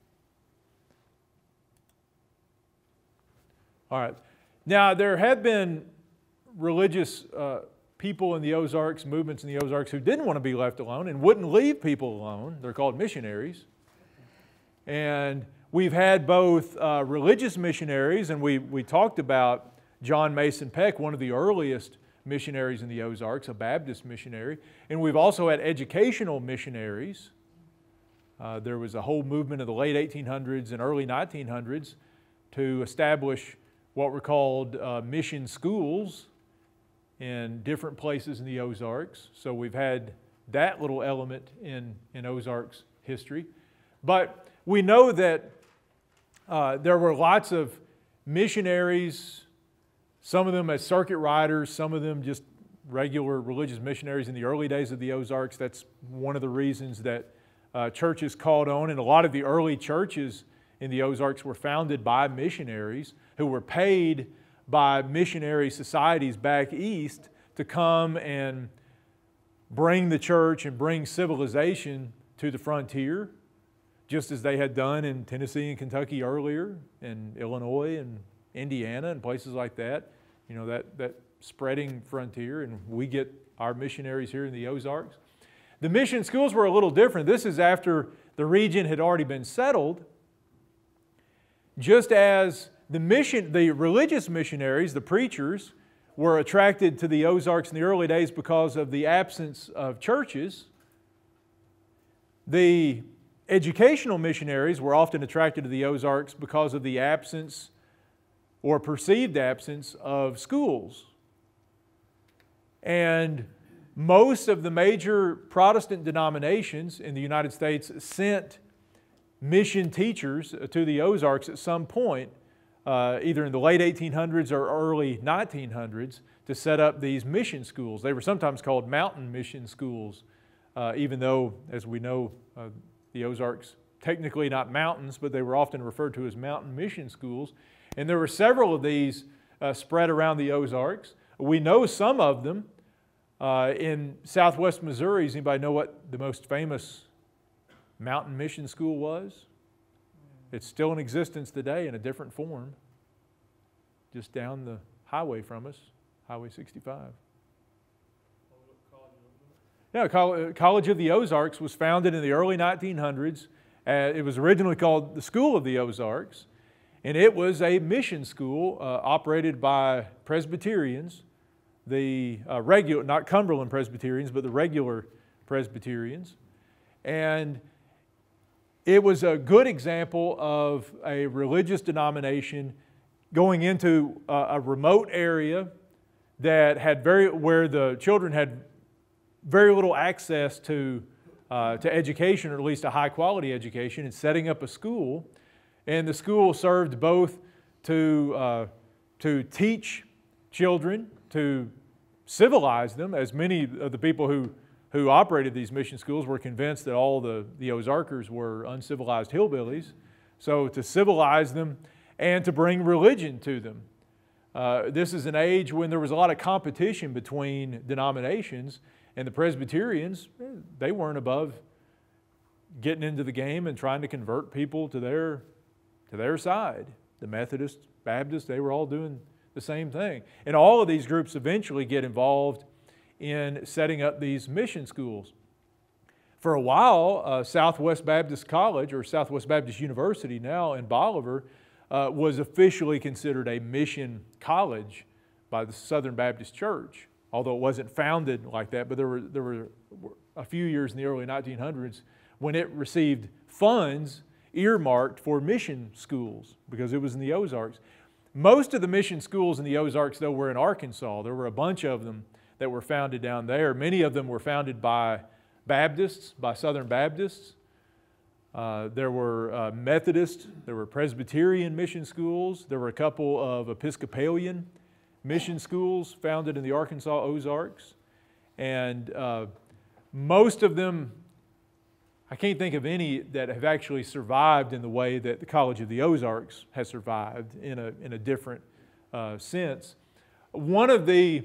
All right. Now, there have been religious uh, people in the Ozarks, movements in the Ozarks, who didn't want to be left alone and wouldn't leave people alone. They're called missionaries. And we've had both uh, religious missionaries, and we, we talked about John Mason Peck, one of the earliest missionaries in the Ozarks, a Baptist missionary. And we've also had educational missionaries. Uh, there was a whole movement of the late eighteen hundreds and early nineteen hundreds to establish what were called uh, mission schools in different places in the Ozarks. So we've had that little element in, in Ozarks history. But we know that uh, there were lots of missionaries, some of them as circuit riders, some of them just regular religious missionaries in the early days of the Ozarks. That's one of the reasons that uh, churches caught on, and a lot of the early churches in the Ozarks were founded by missionaries who were paid by missionary societies back east to come and bring the church and bring civilization to the frontier, just as they had done in Tennessee and Kentucky earlier, and Illinois and Indiana and places like that. You know, that, that spreading frontier, and we get our missionaries here in the Ozarks. The mission schools were a little different. This is after the region had already been settled. Just as the mission, the religious missionaries, the preachers, were attracted to the Ozarks in the early days because of the absence of churches, the educational missionaries were often attracted to the Ozarks because of the absence or perceived absence of schools. And most of the major Protestant denominations in the United States sent mission teachers to the Ozarks at some point, uh, either in the late eighteen hundreds or early nineteen hundreds, to set up these mission schools. They were sometimes called mountain mission schools, uh, even though, as we know, uh, the Ozarks, technically not mountains, but they were often referred to as mountain mission schools. And there were several of these uh, spread around the Ozarks. We know some of them uh, in southwest Missouri. Does anybody know what the most famous mountain mission school was? It's still in existence today in a different form, just down the highway from us, Highway sixty-five. Yeah, College of the Ozarks was founded in the early nineteen hundreds. Uh, it was originally called the School of the Ozarks, and it was a mission school uh, operated by Presbyterians, the uh, regular, not Cumberland Presbyterians, but the regular Presbyterians. And it was a good example of a religious denomination going into a, a remote area that had very, where the children had very little access to, uh, to education, or at least a high quality education, and setting up a school. And the school served both to, uh, to teach children, to civilize them, as many of the people who, who operated these mission schools were convinced that all the, the Ozarkers were uncivilized hillbillies. So to civilize them and to bring religion to them. Uh, this is an age when there was a lot of competition between denominations, and the Presbyterians, they weren't above getting into the game and trying to convert people to their, to their side. The Methodists, Baptists, they were all doing the same thing. And all of these groups eventually get involved in setting up these mission schools. For a while, uh, Southwest Baptist College, or Southwest Baptist University now in Bolivar, uh, was officially considered a mission college by the Southern Baptist Church, although it wasn't founded like that. But there were, there were a few years in the early nineteen hundreds when it received funds earmarked for mission schools because it was in the Ozarks. Most of the mission schools in the Ozarks, though, were in Arkansas. There were a bunch of them that were founded down there. Many of them were founded by Baptists, by Southern Baptists. Uh, there were uh, Methodist, there were Presbyterian mission schools. There were a couple of Episcopalian mission schools founded in the Arkansas Ozarks. And uh, most of them, I can't think of any that have actually survived in the way that the College of the Ozarks has survived in a, in a different uh, sense. One of the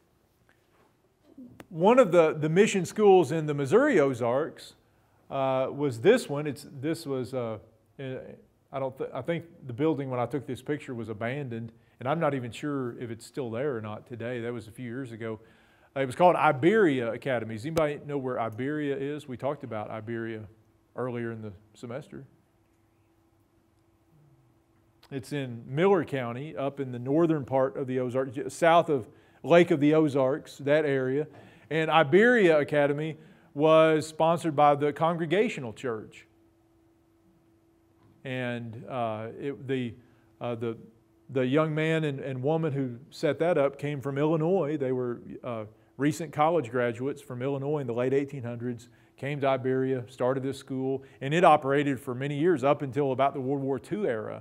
One of the, the mission schools in the Missouri Ozarks uh, was this one. It's, this was, uh, I, don't th- I think the building when I took this picture was abandoned, and I'm not even sure if it's still there or not today. That was a few years ago. Uh, it was called Iberia Academy. Does anybody know where Iberia is? We talked about Iberia earlier in the semester. It's in Miller County, up in the northern part of the Ozarks, south of Lake of the Ozarks, that area. And Iberia Academy was sponsored by the Congregational Church. And uh, it, the, uh, the, the young man and, and woman who set that up came from Illinois. They were uh, recent college graduates from Illinois in the late eighteen hundreds, came to Iberia, started this school, and it operated for many years up until about the World War Two era.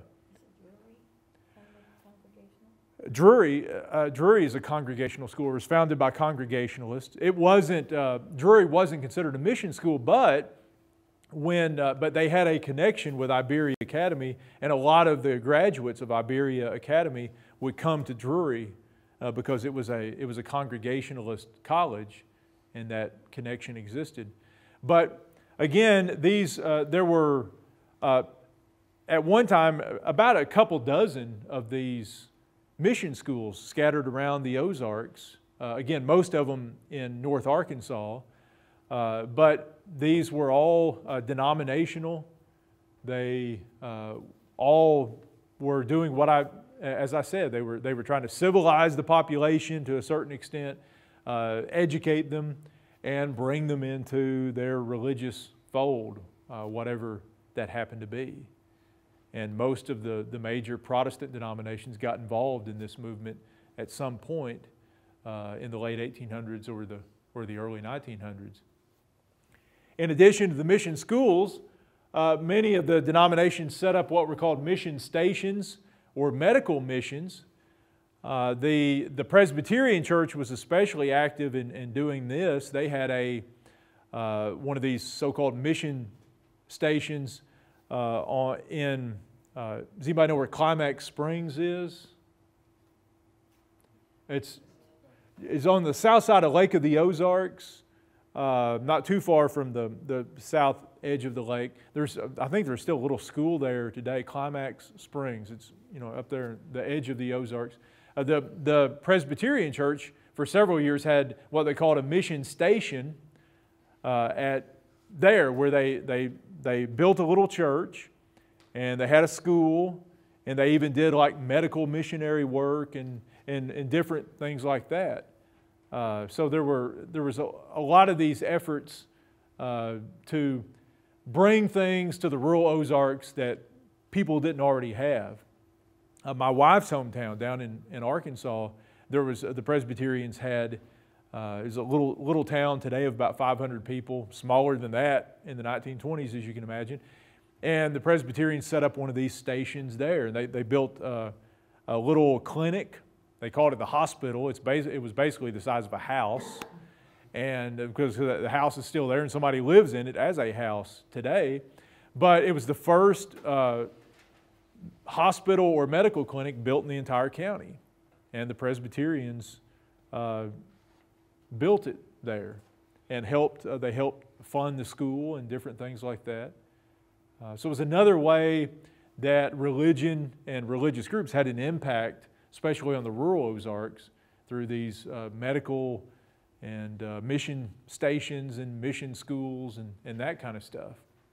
Drury, uh, Drury is a congregational school. It was founded by Congregationalists. It wasn't, uh, Drury wasn't considered a mission school, but when, uh, but they had a connection with Iberia Academy, and a lot of the graduates of Iberia Academy would come to Drury uh, because it was a it was a Congregationalist college, and that connection existed. But again, these uh, there were uh, at one time about a couple dozen of these mission schools scattered around the Ozarks. Uh, again, most of them in North Arkansas, uh, but these were all uh, denominational. They uh, all were doing what I, as I said, they were they were trying to civilize the population to a certain extent, uh, educate them, and bring them into their religious fold, uh, whatever that happened to be. And most of the, the major Protestant denominations got involved in this movement at some point uh, in the late eighteen hundreds or the, or the early nineteen hundreds. In addition to the mission schools, uh, many of the denominations set up what were called mission stations or medical missions. Uh, the, the Presbyterian Church was especially active in, in doing this. They had a, uh, one of these so-called mission stations uh, on, in, uh, does anybody know where Climax Springs is? It's, it's on the south side of Lake of the Ozarks, uh, not too far from the, the south edge of the lake. There's, I think there's still a little school there today, Climax Springs. It's, you know, up there, the edge of the Ozarks. Uh, the, the Presbyterian Church for several years had what they called a mission station uh, at there, where they, they, they built a little church, and they had a school, and they even did like medical missionary work and, and, and different things like that. Uh, so there were there was a, a lot of these efforts uh, to bring things to the rural Ozarks that people didn't already have. Uh, my wife's hometown down in, in Arkansas, there was uh, the Presbyterians had uh, it was a little little town today of about five hundred people, smaller than that in the nineteen twenties, as you can imagine. And the Presbyterians set up one of these stations there, and they they built uh, a little clinic. They called it the hospital. It's basi- it was basically the size of a house. And because the house is still there and somebody lives in it as a house today. But it was the first uh, hospital or medical clinic built in the entire county. And the Presbyterians uh, built it there and helped, uh, they helped fund the school and different things like that. Uh, so it was another way that religion and religious groups had an impact, especially on the rural Ozarks, through these uh, medical and uh, mission stations and mission schools and, and that kind of stuff.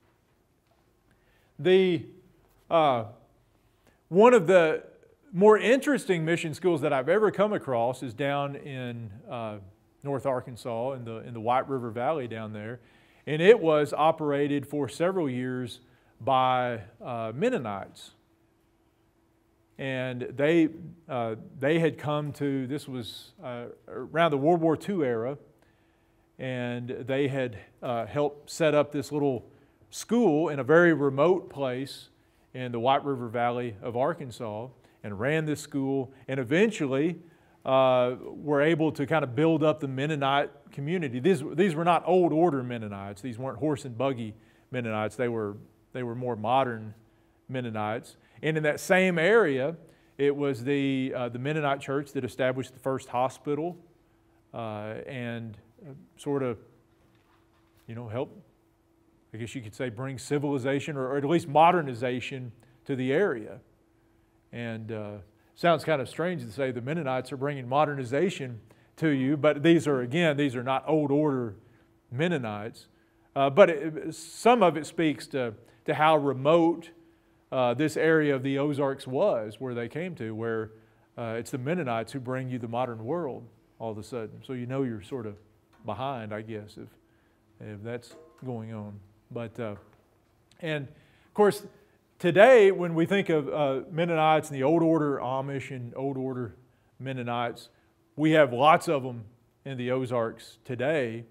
The, uh, one of the more interesting mission schools that I've ever come across is down in uh, North Arkansas, in the, in the White River Valley down there. And it was operated for several years by uh, Mennonites. And they, uh, they had come to, this was uh, around the World War Two era, and they had uh, helped set up this little school in a very remote place in the White River Valley of Arkansas, and ran this school, and eventually uh, were able to kind of build up the Mennonite community. These, these were not old order Mennonites. These weren't horse and buggy Mennonites. They were, they were more modern Mennonites. And in that same area, it was the, uh, the Mennonite church that established the first hospital uh, and sort of, you know, helped, I guess you could say, bring civilization or, or at least modernization to the area. And uh, sounds kind of strange to say the Mennonites are bringing modernization to you, but these are, again, these are not old order Mennonites. Uh, but it, some of it speaks to, to how remote Uh, this area of the Ozarks was, where they came to, where uh, it's the Mennonites who bring you the modern world all of a sudden. So you know you're sort of behind, I guess, if, if that's going on. But, uh, and of course, today when we think of uh, Mennonites and the Old Order Amish and Old Order Mennonites, we have lots of them in the Ozarks today.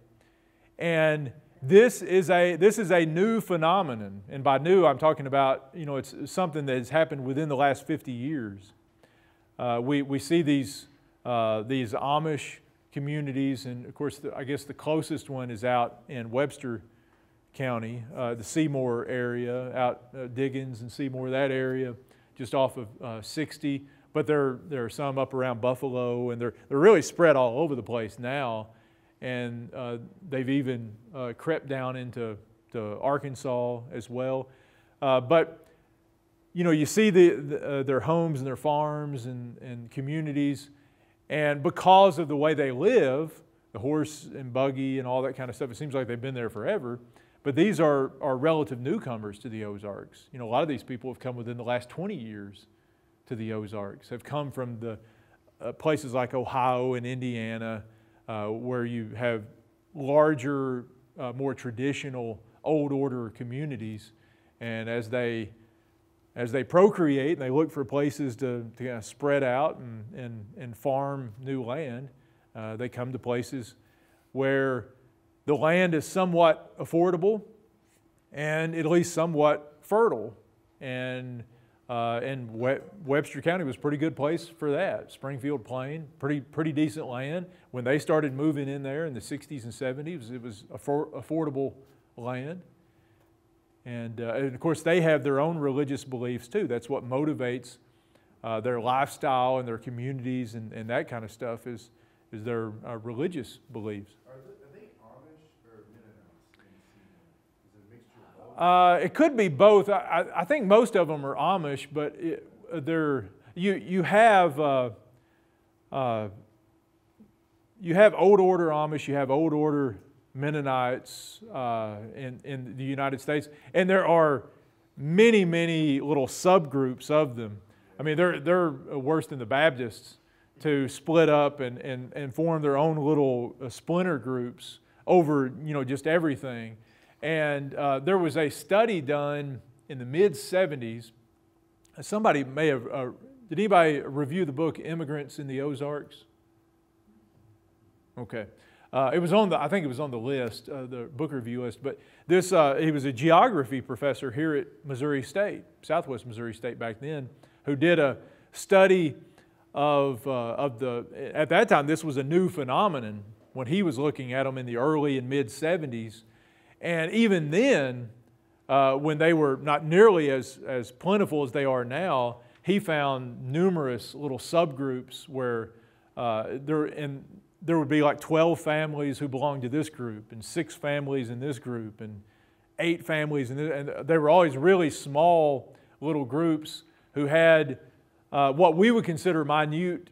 And This is a this is a new phenomenon, and by new I'm talking about, you know, it's something that has happened within the last fifty years. Uh, we we see these uh, these Amish communities, and of course the, I guess the closest one is out in Webster County, uh, the Seymour area, out uh, Diggins and Seymour, that area, just off of uh, sixty. But there there are some up around Buffalo, and they're they're really spread all over the place now. And uh, they've even uh, crept down into to Arkansas as well. Uh, but, you know, you see the, the, uh, their homes and their farms and, and communities, and because of the way they live, the horse and buggy and all that kind of stuff, it seems like they've been there forever. But these are, are relative newcomers to the Ozarks. You know, a lot of these people have come within the last twenty years to the Ozarks, have come from the uh, places like Ohio and Indiana, Uh, where you have larger, uh, more traditional old order communities, and as they as they procreate and they look for places to, to kind of spread out and, and, and farm new land, uh, they come to places where the land is somewhat affordable and at least somewhat fertile. And Uh, and We- Webster County was a pretty good place for that. Springfield Plain, pretty pretty decent land. When they started moving in there in the sixties and seventies, it was affor- affordable land. And, uh, and of course, they have their own religious beliefs too. That's what motivates uh, their lifestyle and their communities and, and that kind of stuff is, is their uh, religious beliefs. Are they, are they Amish or Mennonites? Is it a mixture of both? Uh, it could be both. I, I think most of them are Amish, but it, they're, you, you have uh, uh, you have Old Order Amish, you have Old Order Mennonites uh, in, in the United States, and there are many, many little subgroups of them. I mean, they're, they're worse than the Baptists to split up and, and, and form their own little uh, splinter groups over, you know, just everything. And uh, there was a study done in the mid seventies. Somebody may have, uh, did anybody review the book Immigrants in the Ozarks? Okay. Uh, it was on the, I think it was on the list, uh, the book review list, but this, uh, he was a geography professor here at Missouri State, Southwest Missouri State back then, who did a study of, uh, of the, at that time, this was a new phenomenon when he was looking at them in the early and mid seventies. And even then, uh, when they were not nearly as, as plentiful as they are now, he found numerous little subgroups where uh, there, and there would be like twelve families who belonged to this group, and six families in this group, and eight families, in this, and they were always really small little groups who had uh, what we would consider minute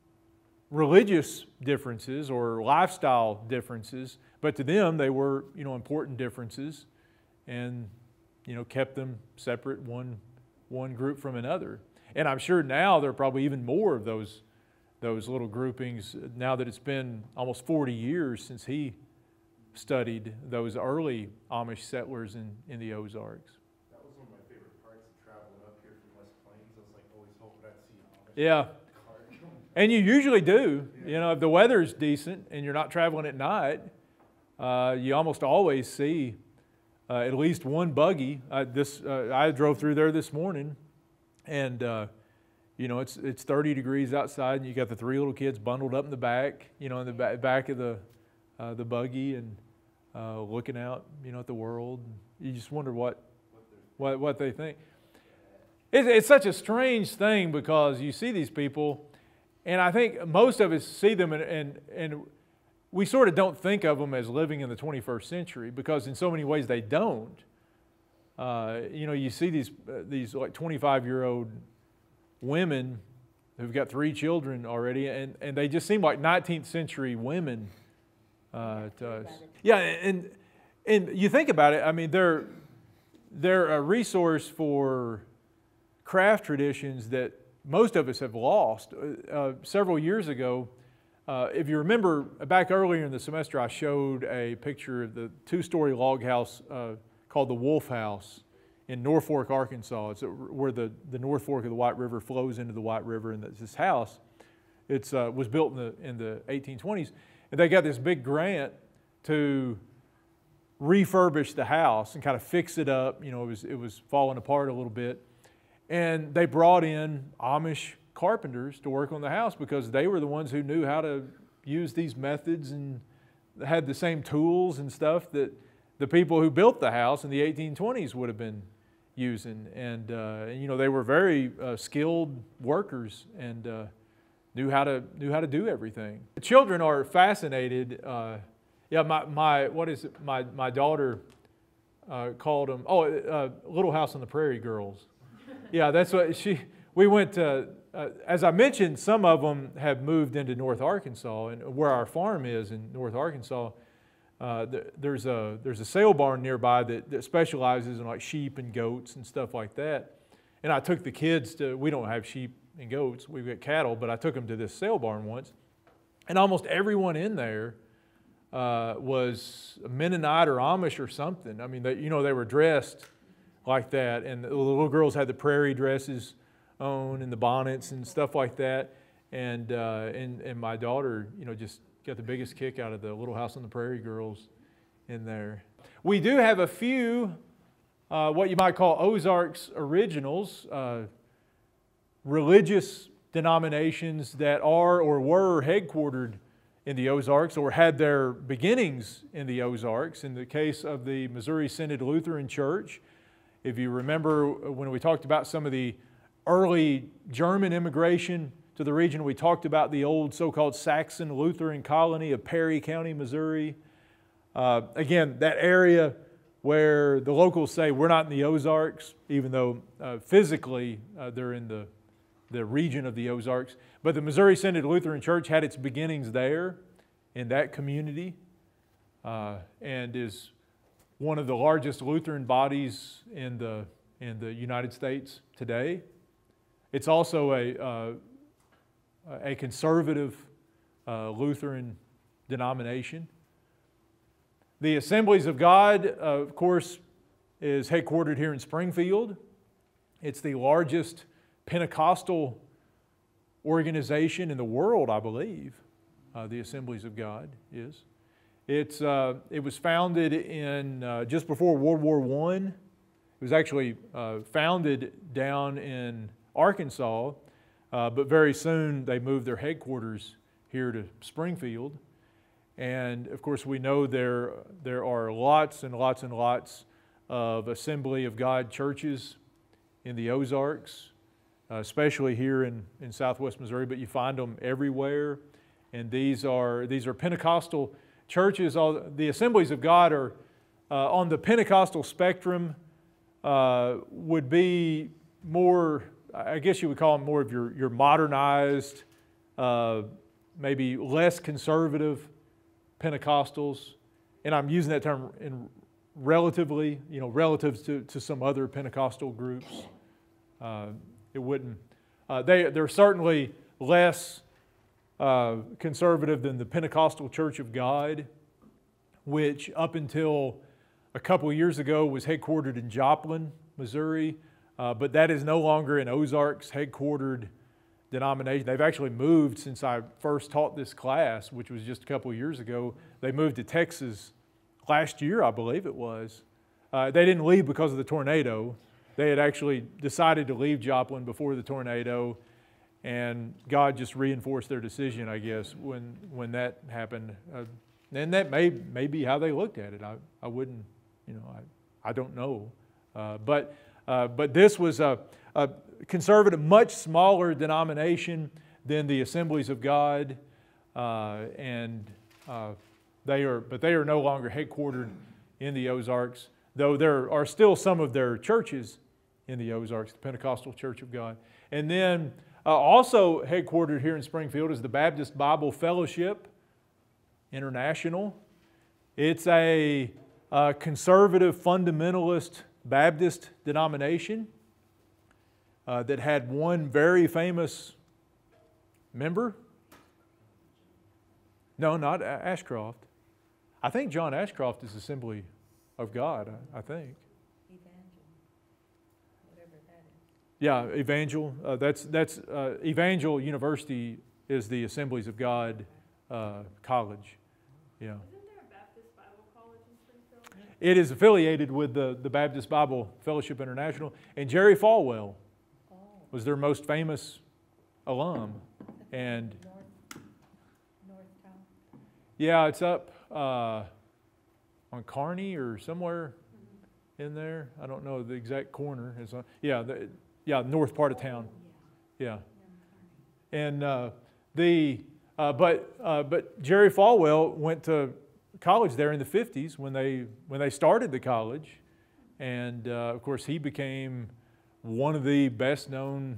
religious differences or lifestyle differences, but to them they were, you know, important differences, and you know, kept them separate, one one group from another. And I'm sure now there are probably even more of those those little groupings now that it's been almost forty years since he studied those early Amish settlers in, in the Ozarks. That was one of my favorite parts of traveling up here from West Plains. I was like always hoping I'd see Amish. Yeah. And you usually do. You know, if the weather's decent and you're not traveling at night, uh, you almost always see uh, at least one buggy. Uh, this uh, I drove through there this morning, and uh, you know, it's it's thirty degrees outside, and you got the three little kids bundled up in the back, you know, in the back, back of the uh, the buggy, and uh, looking out, you know, at the world. You just wonder what what what they think. It's, it's such a strange thing because you see these people. And I think most of us see them, and, and, and we sort of don't think of them as living in the twenty-first century because in so many ways they don't. Uh, you know, you see these, uh, these like twenty-five-year-old women who've got three children already, and, and they just seem like nineteenth century women uh, to us. Yeah, and, and you think about it, I mean, they're, they're a resource for craft traditions that most of us have lost. Uh, several years ago, uh, if you remember back earlier in the semester, I showed a picture of the two-story log house uh, called the Wolf House in North Fork, Arkansas. It's where the, the North Fork of the White River flows into the White River, and this house it uh, was built in the, in the eighteen twenties. And they got this big grant to refurbish the house and kind of fix it up. You know, it was, it was falling apart a little bit. And they brought in Amish carpenters to work on the house because they were the ones who knew how to use these methods and had the same tools and stuff that the people who built the house in the eighteen twenties would have been using. And, uh, you know, they were very uh, skilled workers and uh, knew how to knew how to do everything. The children are fascinated. Uh, yeah, my, my, what is it? My, my daughter uh, called them, oh, uh, Little House on the Prairie Girls. Yeah, that's what she, we went to, uh, as I mentioned, some of them have moved into North Arkansas, and where our farm is in North Arkansas, uh, th there's a there's a sale barn nearby that, that specializes in like sheep and goats and stuff like that. And I took the kids to, we don't have sheep and goats, we've got cattle, but I took them to this sale barn once. And almost everyone in there uh, was Mennonite or Amish or something. I mean, they, you know, they were dressed like that, and the little girls had the prairie dresses on and the bonnets and stuff like that, and uh, and and my daughter, you know, just got the biggest kick out of the Little House on the Prairie Girls in there. We do have a few uh, what you might call Ozarks originals, uh, religious denominations that are or were headquartered in the Ozarks or had their beginnings in the Ozarks. In the case of the Missouri Synod Lutheran Church, if you remember when we talked about some of the early German immigration to the region, we talked about the old so-called Saxon Lutheran colony of Perry County, Missouri. Uh, again, that area where the locals say we're not in the Ozarks, even though uh, physically uh, they're in the, the region of the Ozarks. But the Missouri Synod Lutheran Church had its beginnings there in that community uh, and is one of the largest Lutheran bodies in the, in the United States today. It's also a, uh, a conservative uh, Lutheran denomination. The Assemblies of God, uh, of course, is headquartered here in Springfield. It's the largest Pentecostal organization in the world, I believe. Uh, the Assemblies of God is. It's, uh, it was founded in uh, just before World War One. It was actually uh, founded down in Arkansas Uh, but very soon they moved their headquarters here to Springfield. And of course we know there, there are lots and lots and lots of Assembly of God churches in the Ozarks, uh, especially here in, in southwest Missouri, but you find them everywhere. And these are, these are Pentecostal churches. All the Assemblies of God are uh, on the Pentecostal spectrum, uh, would be more, I guess you would call them more of your, your modernized, uh, maybe less conservative Pentecostals. And I'm using that term in relatively, you know, relative to, to some other Pentecostal groups. Uh, it wouldn't, uh, they, they're certainly less uh, conservative than the Pentecostal Church of God, which up until a couple of years ago was headquartered in Joplin, Missouri, uh, but that is no longer an Ozarks headquartered denomination. They've actually moved since I first taught this class, which was just a couple of years ago. They moved to Texas last year, I believe it was. Uh, they didn't leave because of the tornado. They had actually decided to leave Joplin before the tornado, and God just reinforced their decision, I guess, when when that happened. Uh, and that may, may be how they looked at it. I, I wouldn't, you know, I, I don't know. Uh, but, uh, but this was a, a conservative, much smaller denomination than the Assemblies of God, uh, and uh, they are, but they are no longer headquartered in the Ozarks, though there are still some of their churches in the Ozarks, the Pentecostal Church of God. And then uh, also headquartered here in Springfield is the Baptist Bible Fellowship International. It's a, a conservative fundamentalist Baptist denomination uh, that had one very famous member. No, not Ashcroft. I think John Ashcroft is Assembly of God, I, I think. Evangel, whatever that is. Yeah, Evangel. Uh, that's that's uh, Evangel University is the Assemblies of God uh, college. Yeah. Isn't there a Baptist Bible College in Springfield? It is affiliated with the, the Baptist Bible Fellowship International, and Jerry Falwell Oh, was their most famous alum. And North, Northtown. yeah, it's up uh, on Kearney or somewhere in there. I don't know the exact corner. It's on, yeah, the, yeah, north part of town. Yeah, and uh, the uh, but uh, but Jerry Falwell went to college there in the fifties when they when they started the college, and uh, of course he became one of the best known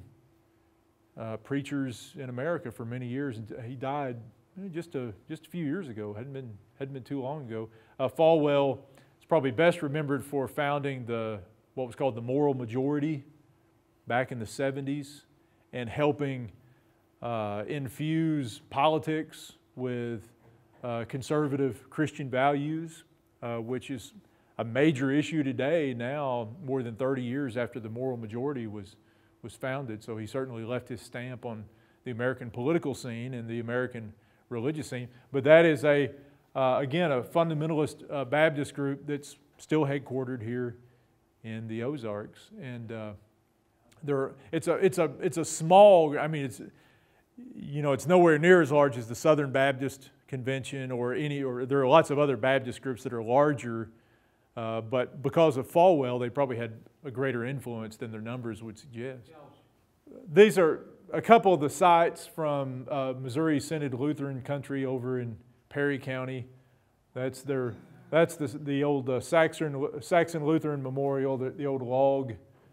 uh, preachers in America for many years. And he died just a just a few years ago. hadn't been hadn't been too long ago. Uh, Falwell is probably best remembered for founding the what was called the Moral Majority back in the seventies and helping uh, infuse politics with uh, conservative Christian values, uh, which is a major issue today now, more than thirty years after the Moral Majority was, was founded. So he certainly left his stamp on the American political scene and the American religious scene. But that is, a uh, again, a fundamentalist uh, Baptist group that's still headquartered here in the Ozarks. And uh, there, it's a, it's a, it's a small, I mean, it's, you know, it's nowhere near as large as the Southern Baptist Convention or any, or there are lots of other Baptist groups that are larger, uh, but because of Falwell, they probably had a greater influence than their numbers would suggest. These are a couple of the sites from uh, Missouri Synod Lutheran country over in Perry County. That's their, that's the, the old uh, Saxon, Saxon Lutheran Memorial, the, the old log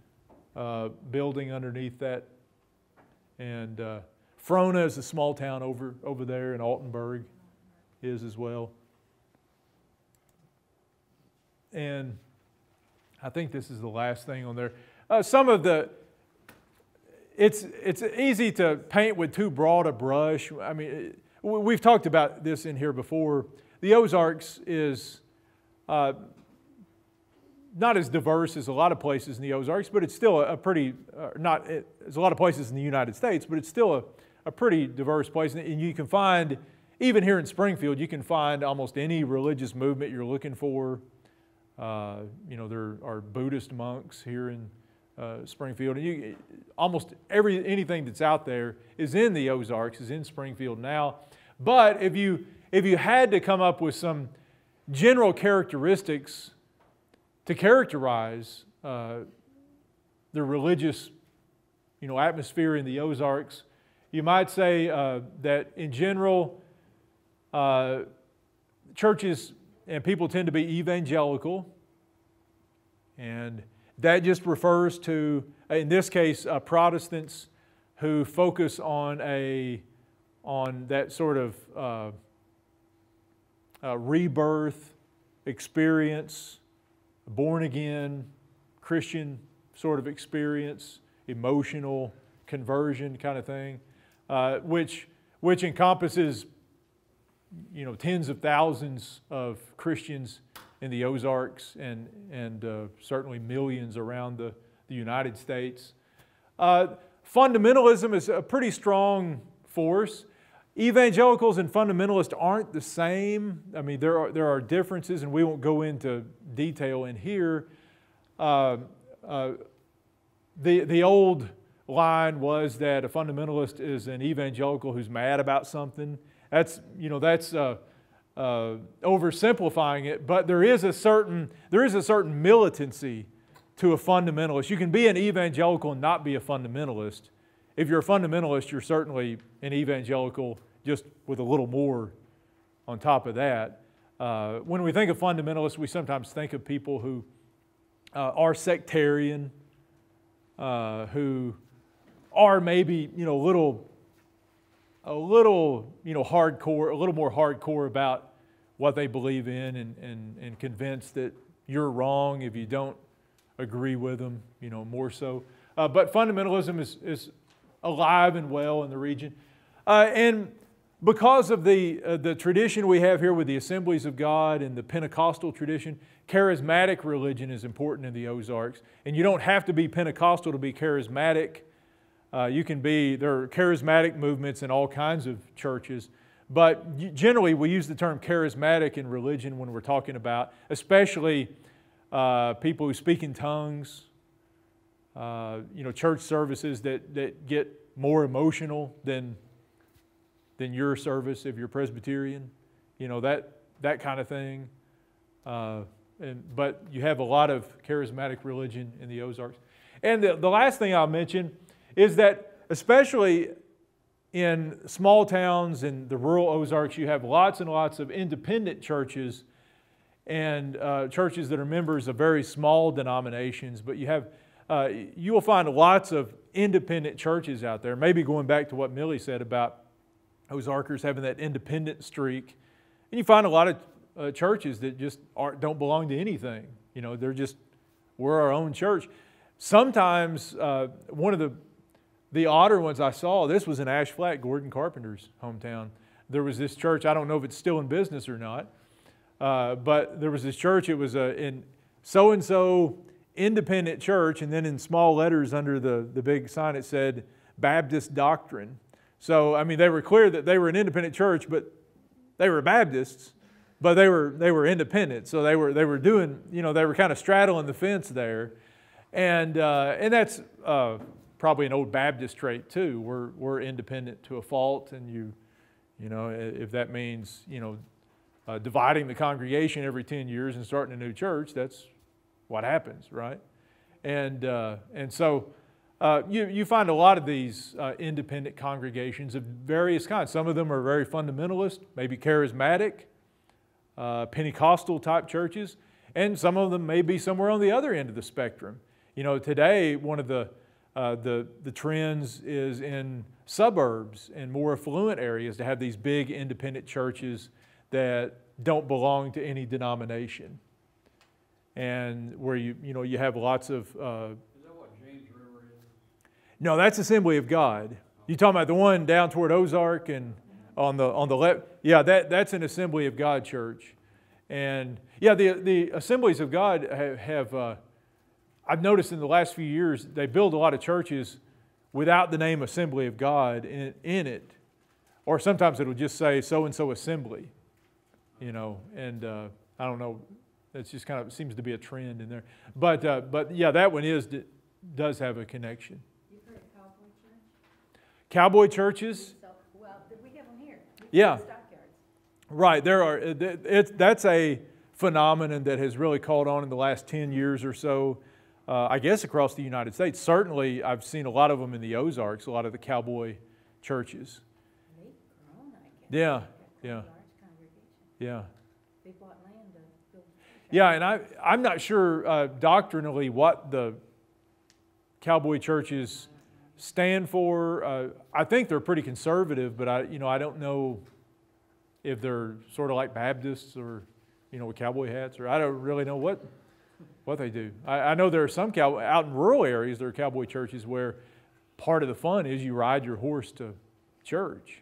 uh, building underneath that. And uh, Frona is a small town over, over there, and Altenburg is as well. And I think this is the last thing on there. Uh, some of the, it's, it's easy to paint with too broad a brush. I mean, it, we've talked about this in here before. The Ozarks is uh, not as diverse as a lot of places in the Ozarks, but it's still a, a pretty, uh, not, it, there's a lot of places in the United States, but it's still a, a pretty diverse place. And you can find, even here in Springfield, you can find almost any religious movement you're looking for. Uh, you know, there are Buddhist monks here in uh, Springfield. And you, almost every anything that's out there is in the Ozarks, is in Springfield now. But if you if you had to come up with some general characteristics to characterize uh, the religious, you know, atmosphere in the Ozarks, you might say uh, that in general, uh, churches and people tend to be evangelical, and that just refers to, in this case, uh, Protestants who focus on a on that sort of uh, uh, rebirth experience, born again Christian sort of experience, emotional conversion kind of thing, uh, which which encompasses, you know, tens of thousands of Christians in the Ozarks and and uh, certainly millions around the, the United States. Uh, fundamentalism is a pretty strong force. Evangelicals and fundamentalists aren't the same. I mean, there are there are differences, and we won't go into detail in here. Uh, uh, the the old line was that a fundamentalist is an evangelical who's mad about something. That's you know that's uh, uh, oversimplifying it, but there is a certain there is a certain militancy to a fundamentalist. You can be an evangelical and not be a fundamentalist. If you're a fundamentalist, you're certainly an evangelical, just with a little more on top of that. Uh, when we think of fundamentalists, we sometimes think of people who uh, are sectarian, uh, who are maybe you know a little, a little you know hardcore, a little more hardcore about what they believe in, and and, and convinced that you're wrong if you don't agree with them. You know more so, uh, but fundamentalism is is alive and well in the region. Uh, and because of the, uh, the tradition we have here with the Assemblies of God and the Pentecostal tradition, charismatic religion is important in the Ozarks. And you don't have to be Pentecostal to be charismatic. Uh, you can be, there are charismatic movements in all kinds of churches. But generally we use the term charismatic in religion when we're talking about, especially uh, people who speak in tongues, Uh, you know, church services that, that get more emotional than, than your service if you're Presbyterian, you know, that, that kind of thing. Uh, and, but you have a lot of charismatic religion in the Ozarks. And the, the last thing I'll mention is that especially in small towns in the rural Ozarks, you have lots and lots of independent churches and uh, churches that are members of very small denominations, but you have Uh, you will find lots of independent churches out there. Maybe going back to what Millie said about Ozarkers having that independent streak. And you find a lot of uh, churches that just aren't, don't belong to anything. You know, they're just, we're our own church. Sometimes, uh, one of the, the odder ones I saw, this was in Ash Flat, Gordon Carpenter's hometown. There was this church, I don't know if it's still in business or not, uh, but there was this church, it was uh, in so-and-so independent church, and then in small letters under the, the big sign it said Baptist Doctrine. So, I mean, they were clear that they were an independent church, but they were Baptists, but they were they were independent. So they were they were doing, you know, they were kind of straddling the fence there. And uh, and that's uh, probably an old Baptist trait too. We're we're independent to a fault, and you you know, if that means, you know, uh, dividing the congregation every ten years and starting a new church, that's what happens, right? And uh, and so uh, you you find a lot of these uh, independent congregations of various kinds. Some of them are very fundamentalist, maybe charismatic, uh, Pentecostal type churches, and some of them may be somewhere on the other end of the spectrum. You know, today one of the uh, the the trends is in suburbs and more affluent areas to have these big independent churches that don't belong to any denomination. And where you you know you have lots of. Uh, is that what James River is? No, that's Assembly of God. You talking about the one down toward Ozark and on the on the left? Yeah, that that's an Assembly of God church, and yeah, the the Assemblies of God have. have uh, I've noticed in the last few years they build a lot of churches without the name Assembly of God in in it, or sometimes it'll just say so and so Assembly, you know, and uh, I don't know. It's just kind of, it seems to be a trend in there. But uh, but yeah, that one is does have a connection. You've heard of Cowboy Church? Cowboy churches, So, well, we have them here. We have Yeah. Stockyards. right? There are. It, it, that's a phenomenon that has really caught on in the last ten years or so. Uh, I guess across the United States. Certainly, I've seen a lot of them in the Ozarks. A lot of the cowboy churches. They've grown, I guess. Yeah, They've got quite a yeah. large congregation. Yeah. They bought land to build. church. Yeah, and I, I'm not sure uh, doctrinally what the cowboy churches stand for. Uh, I think they're pretty conservative, but I, you know, I don't know if they're sort of like Baptists or, you know, with cowboy hats, or I don't really know what what they do. I, I know there are some cow out in rural areas. There are cowboy churches where part of the fun is you ride your horse to church.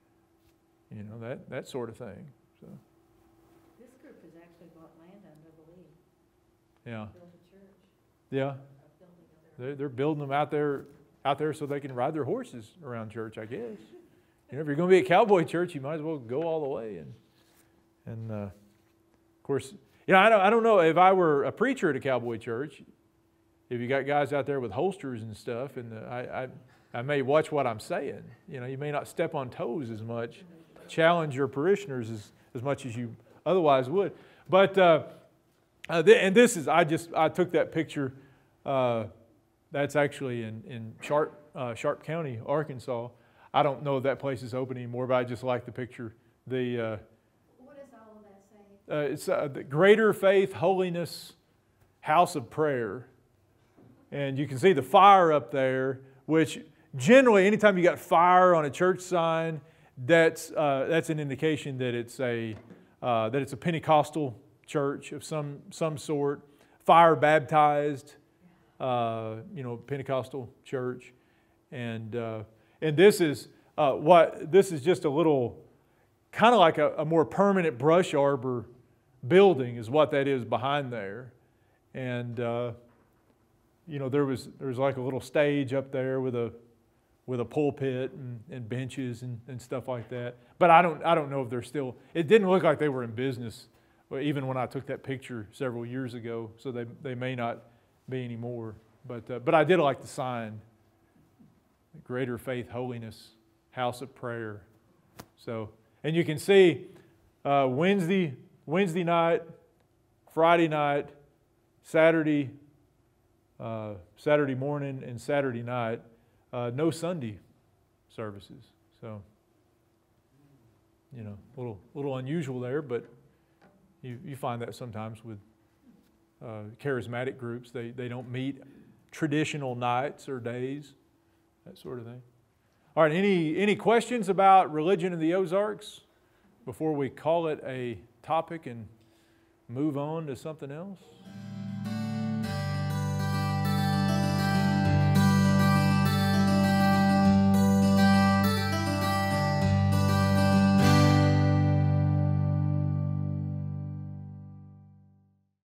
You know, that that sort of thing. So This group has actually bought land on Double E, yeah, built a church, yeah. a building of their. They're, they're building them out there, out there so they can ride their horses around church, I guess. You know, if you're going to be a cowboy church, you might as well go all the way. And, and uh, of course, you know, I don't, I don't know if I were a preacher at a cowboy church, if you got guys out there with holsters and stuff, and uh, I, I, I may watch what I'm saying. You know, you may not step on toes as much, challenge your parishioners as, as much as you otherwise would. But, uh, uh, th- and this is, I just, I took that picture. Uh, That's actually in, in Sharp, uh, Sharp County, Arkansas. I don't know if that place is open anymore, but I just like the picture. The uh, What does all of that say? uh, it's uh, the Greater Faith Holiness House of Prayer, and you can see the fire up there. Which generally, anytime you got fire on a church sign, that's uh, that's an indication that it's a uh, that it's a Pentecostal church of some some sort, fire baptized. Uh, you know, Pentecostal church, and uh, and this is uh, what this is just a little, kind of like a, a more permanent brush arbor building is what that is behind there, and uh, you know there was there was like a little stage up there with a with a pulpit and, and benches and, and stuff like that. But I don't I don't know if they're still. It didn't look like they were in business, even when I took that picture several years ago. So they they may not be anymore, but uh, but I did like the sign, Greater Faith Holiness House of Prayer. So, and you can see uh, Wednesday Wednesday night, Friday night, Saturday uh, Saturday morning, and Saturday night. Uh, no Sunday services. So, you know, a little little unusual there, but you you find that sometimes with Uh, charismatic groups. They, they don't meet traditional nights or days, that sort of thing. All right, any, any questions about religion in the Ozarks before we call it a topic and move on to something else?